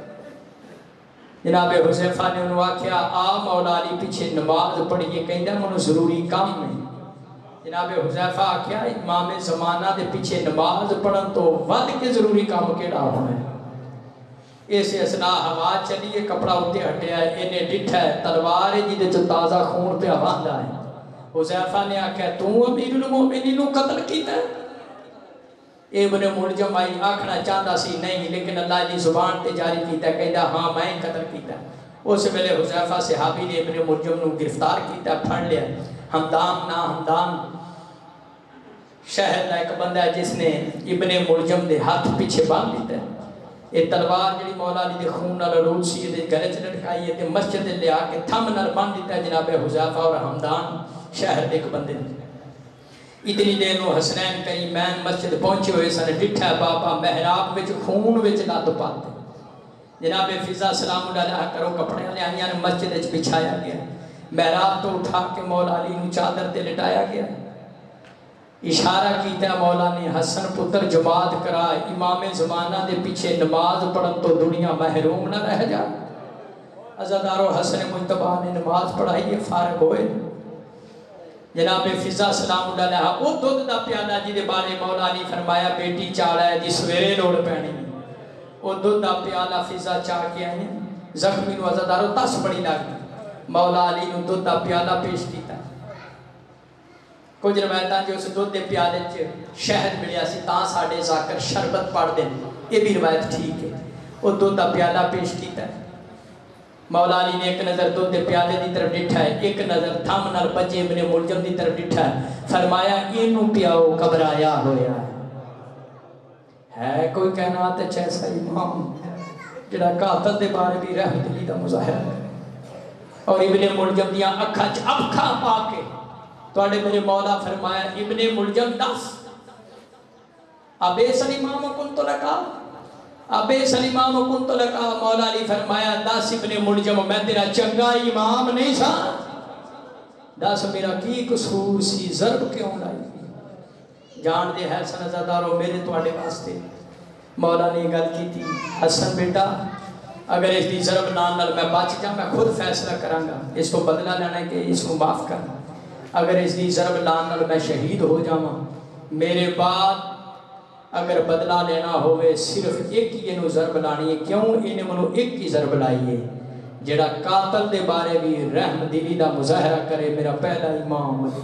جناب حذیفہ نے انہوں آکھیا آ مولا علی پیچھے نماز پڑھیے کہندا منو ضروری کام ہے جناب حذیفہ آکھیا امام زمانہ دے پیچھے نماز پڑھن تو ود کے ضروری کام کیڑا ہونا ہے ایسے اسنا ہوا چلیے کپڑا اتے ہٹیا ہے انہیں ڈٹھا ہے تلوار ہے جیدے جو تازہ خون پہ آواندہ ہے حذیفہ نے آکھا تو امیر المومنین قتل کیتا ہے ابن ملجم آئی آکھنا چاہتا سی نہیں لیکن اللہ نے زبان تے جاری کیتا ہے کہتا ہاں میں قتل کیتا ہے اس ویلے حذیفہ صحابی نے ابن ملجم نو گرفتار کیتا ہے پھڑ لیا ہمدان نا ہمدان شہر دا ایک بندہ ہے جس نے ابن ملجم دے ہاتھ پیچھے باندھ دیتا ہے یہ تلوار جڑی مولا علی دے خون نال رود سی دے گلے چ لٹکائی ہے تے مسجد لے آ کے تھم نال باندھ دیتا ہے جناب حذیفہ اور ہمدان شہر دے ایک بندے نے اتنی دیر نو حسنین کریمین مسجد پہنچے ہوئے سن ڈٹھا بابا محراب وچ خون وچ لت پاتے جناب فضا سلام علیہ کرو کپڑے لے آئیاں نے مسجد وچ بچھایا گیا محراب تو اٹھا کے مولا علی نو چادر تے لٹایا گیا اشارہ کیتا مولا نے حسن پتر جماعت کرا امام زمانہ دے پیچھے نماز پڑھن تو دنیا محروم نہ رہ جا عزادارو حسن مجتبہ نے نماز پڑھائی فارغ ہوئے جناب فضا سلام علیہ وہ دودھ دا پیالہ جی دے بارے مولا نے فرمایا بیٹی چاڑا ہے جی سویرے لوڑ پہنی وہ دودھ دا پیالہ فضا چاہ کے آئے زخمی نو عزادارو تس بڑی لگی مولا علی نو دودھ دا پیالہ پیش کیتا کچھ روایتاں جو اس دودھ دے پیالے چ شہد ملیا سی تاں ساڑے ذاکر شربت پڑھ دیں یہ بھی روایت ٹھیک ہے وہ دودھ دا پیالہ پیش کیتا ہے مولا علی نے ایک نظر دودھ دے پیالے دی طرف ڈٹھا ہے ایک نظر تھم نال بچے ابن ملجم دی طرف ڈٹھا ہے فرمایا اینو پیاؤ گھبرایا ہویا ہے ہے کوئی کائنات اچھا ایسا امام جڑا قاتل دے بارے بھی رحمت اللہ دا مظاہرہ ہے اور ابن ملجم دیاں اکھا چ اکھا پا کے توڑے میرے مولا فرمایا ابن ملجم دس ابے سلیمام کنت لکا ابے سلیمام کنت لکا مولا علی فرمایا دس ابن ملجم میں تیرا چنگا امام نہیں سا دس میرا کی قصور سی ضرب کیوں لائی جان دے ہے سنزادارو میرے توڑے واسطے مولا نے گل کی تھی حسن بیٹا اگر اس دی ضرب نال نال میں بچ جا میں خود فیصلہ کرانگا اس کو بدلہ لینا ہے کہ اس کو معاف کرنا اگر اس دی ضرب لان نال میں شہید ہو جاواں میرے بعد اگر بدلہ لینا ہوئے صرف ایک ہی انہوں ضرب لانی ہے کیوں انہیں منو ایک ہی ضرب لائی ہے جڑا قاتل دے بارے بھی رحم دلی دا مظاہرہ کرے میرا پہلا امام علی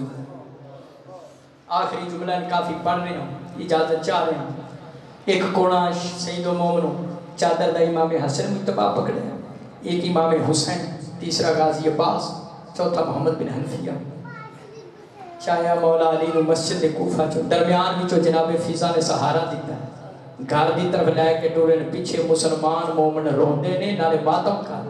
آخری جملہ کافی پڑھ رہے ہیں اجازت چاہ رہے ہیں ایک کونا سید و مومنوں چادر دا امام حسن مجتبہ پکڑے ہیں ایک امام حسین تیسرا غازی عباس چوتھا محمد بن حنفیہ چاہیا مولا علی نو مسجد کوفہ چو درمیان بھی چو جناب فضا نے سہارا دیتا ہے گھر دی طرف لے کے ٹورے نے پیچھے مسلمان مومن روندے نے نالے ماتم کھاتے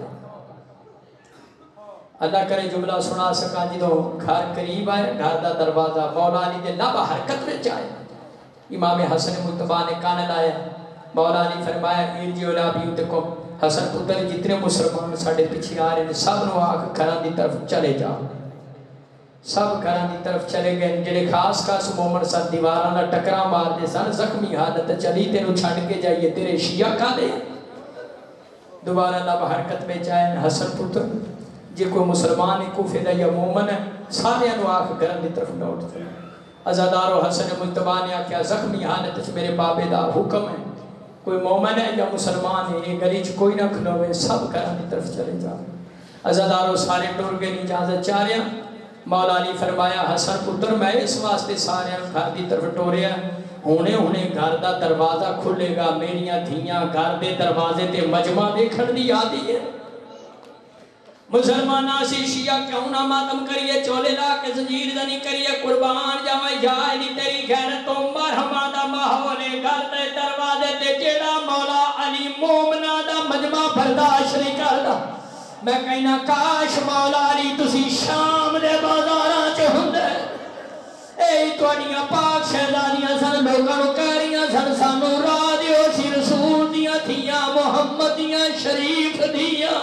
اللہ کرے جملہ سنا سکا جی تو گھر قریب آئے گھر دا دروازہ مولا علی دے لب حرکت میں جائے امام حسن مجتبہ نے کانے لایا مولا علی فرمایا ارجعوا الی ابیکم حسن پتر جتنے مسلمان ساڑھے پیچھے آ رہے ہیں سب نو آکھ گھران دی طرف چلے جاؤ سب گھران دی طرف چلے گئے جڑے خاص خاص مومن سن دیواراں نال ٹکرا مار دے سن زخمی حالت چلی تینوں چھڈ کے جائیے تیرے شیعہ کھا دے دوبارہ لب حرکت میں جائیں حسن پتر جے کوئی مسلمان کوفے دا یا مومن ہے سارے نو آکھ گھران دی طرف لوٹ چلے عزادار و حسن مجتبہ نے آکھیا زخمی حالت چ میرے بابے دا حکم ہے کوئی مومن ہے یا مسلمان ہے یہ گلی چ کوئی نہ کھلوے سب گھران دی طرف چلے جا عزادار و سارے ٹر گئے اجازت چاہ رہے ہیں مولا علی فرمایا حسن پتر میں اس واسطے سارے گھر دی طرف ٹوریا ہونے ہونے گھر دا دروازہ کھلے گا میریاں دھیاں گھر دے دروازے تے مجمع دیکھن دی آدی ہے مسلمان آسی شیعہ کیوں نہ ماتم کریے چولے لا کے زنجیر دنی کریے قربان جاوہ یا علی تیری خیرت تو مرحمہ دا ماحولے گھر دے دروازے تے جیڑا مولا علی مومنہ دا مجمع برداشت نہیں کردا میں کہنا کاش مولا علی تسی شام دے بازاراں چ ہوندے اے اے توڑیاں پاک شہزادیاں سن لوگاں نو کہہ رہیاں سن سانو راہ دیو سی رسول دیاں تھیاں محمدیاں شریف دیاں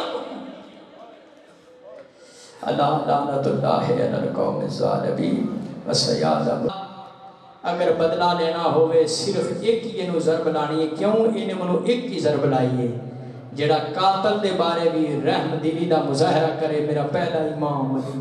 اللہ لعنت اللہ علی القوم الظالمین وسیعلم اگر بدلہ لینا ہوئے صرف ایک ہی انہوں ضرب لانی ہے کیوں انہیں منو ایک ہی ضرب لائی ہے جڑا قاتل دے بارے بھی رحم دلی دا مظاہرہ کرے میرا پہلا امام علی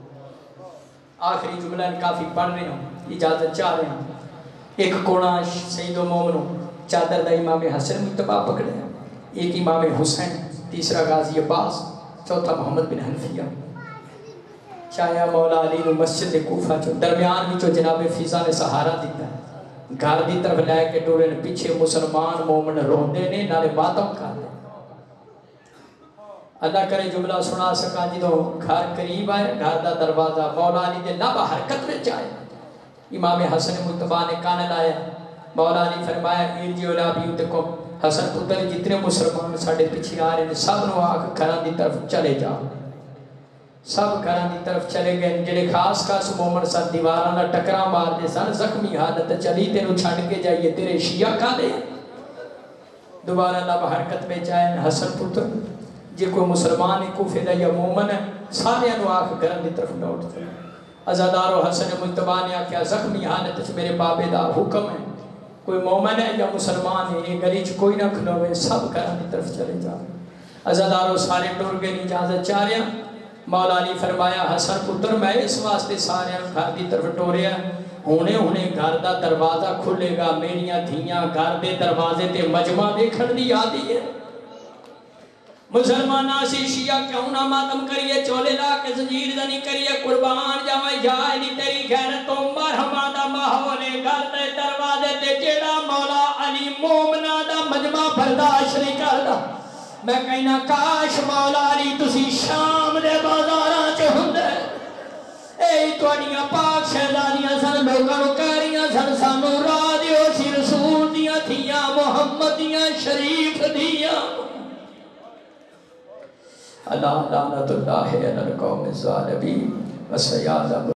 آخری جملہ کافی پڑھ رہے ہیں اجازت چاہ رہے ہیں ایک کونا سید و مومنوں چادر دا امام حسن متبع پکڑے ہیں ایک امام حسین تیسرا غازی عباس چوتھا محمد بن حنفیہ چاہیا مولا علی نو مسجد کوفہ چو درمیان بھی چو جناب فیضا نے سہارا دیتا ہے گھر دی طرف لے کے ٹورے نے پیچھے مسلمان مومن روندے نے نالے ماتم کر دے اللہ کرے جملہ سنا سکا جدو گھر قریب آئے گھر دا دروازہ مولا علی دے لب حرکت میں جائے امام حسن متبع نے کانے لایا مولا علی فرمایا ارجعوا الی ابیکم حسن پتر جتنے مسلمان ساڑھے پیچھے آ رہے ہیں سب نو آکھ گھران دی طرف چلے جاؤ سب گھران دی طرف چلے گئے جڑے خاص خاص مومن سن دیواراں ٹکرا مار دے سن زخمی حالت چلی تینوں چھڑ کے جائیے تیرے شیعہ کھا دے دوبارہ لب حرکت میں جائے حسن پتر جے کوئی مسلمان کوفے دا یا مومن ہے سارے انو آکھ گھران دی طرف لوٹ چلے عزادار و حسن مجتبہ نے آکھیا زخمی حالت میرے بابے دا حکم ہے کوئی مومن ہے یا مسلمان ہے یہ گلی چ کوئی نہ کھلوے سب گھران دی طرف چلے جا عزادار و سارے ٹور گئے اجازت چاہ رہے ہیں مولا علی فرمایا حسن پتر میں اس واسطے سارے گھر دی طرف ٹوریا ہونے ہونے گھر دا دروازہ کھلے گا میریاں دھیاں گھر دے دروازے تے مجمع دیکھن دی آدی ہے مسلمان آسی شیعہ کیوں نہ ماتم کریے چولے لا کے زنجیر دنی کریے قربان جاوے جائے نہیں تیری غیرت تو مرحمہ دا ماحولے گھر دے دروازے تے جیڑا مولا علی مومنہ دا مجمع برداشت نہیں کردا میں کہنا کاش مولا علی تسی شام دے بازاراں چ ہوندے اے توڑیاں پاک شہزادیاں سن لوگاں نو کہہ رہیاں سن سانو راہ دیو سی رسول دیاں تھیاں محمدیاں شریف دیاں اللہ لعنت اللہ علی القوم الظالمین وسیعلم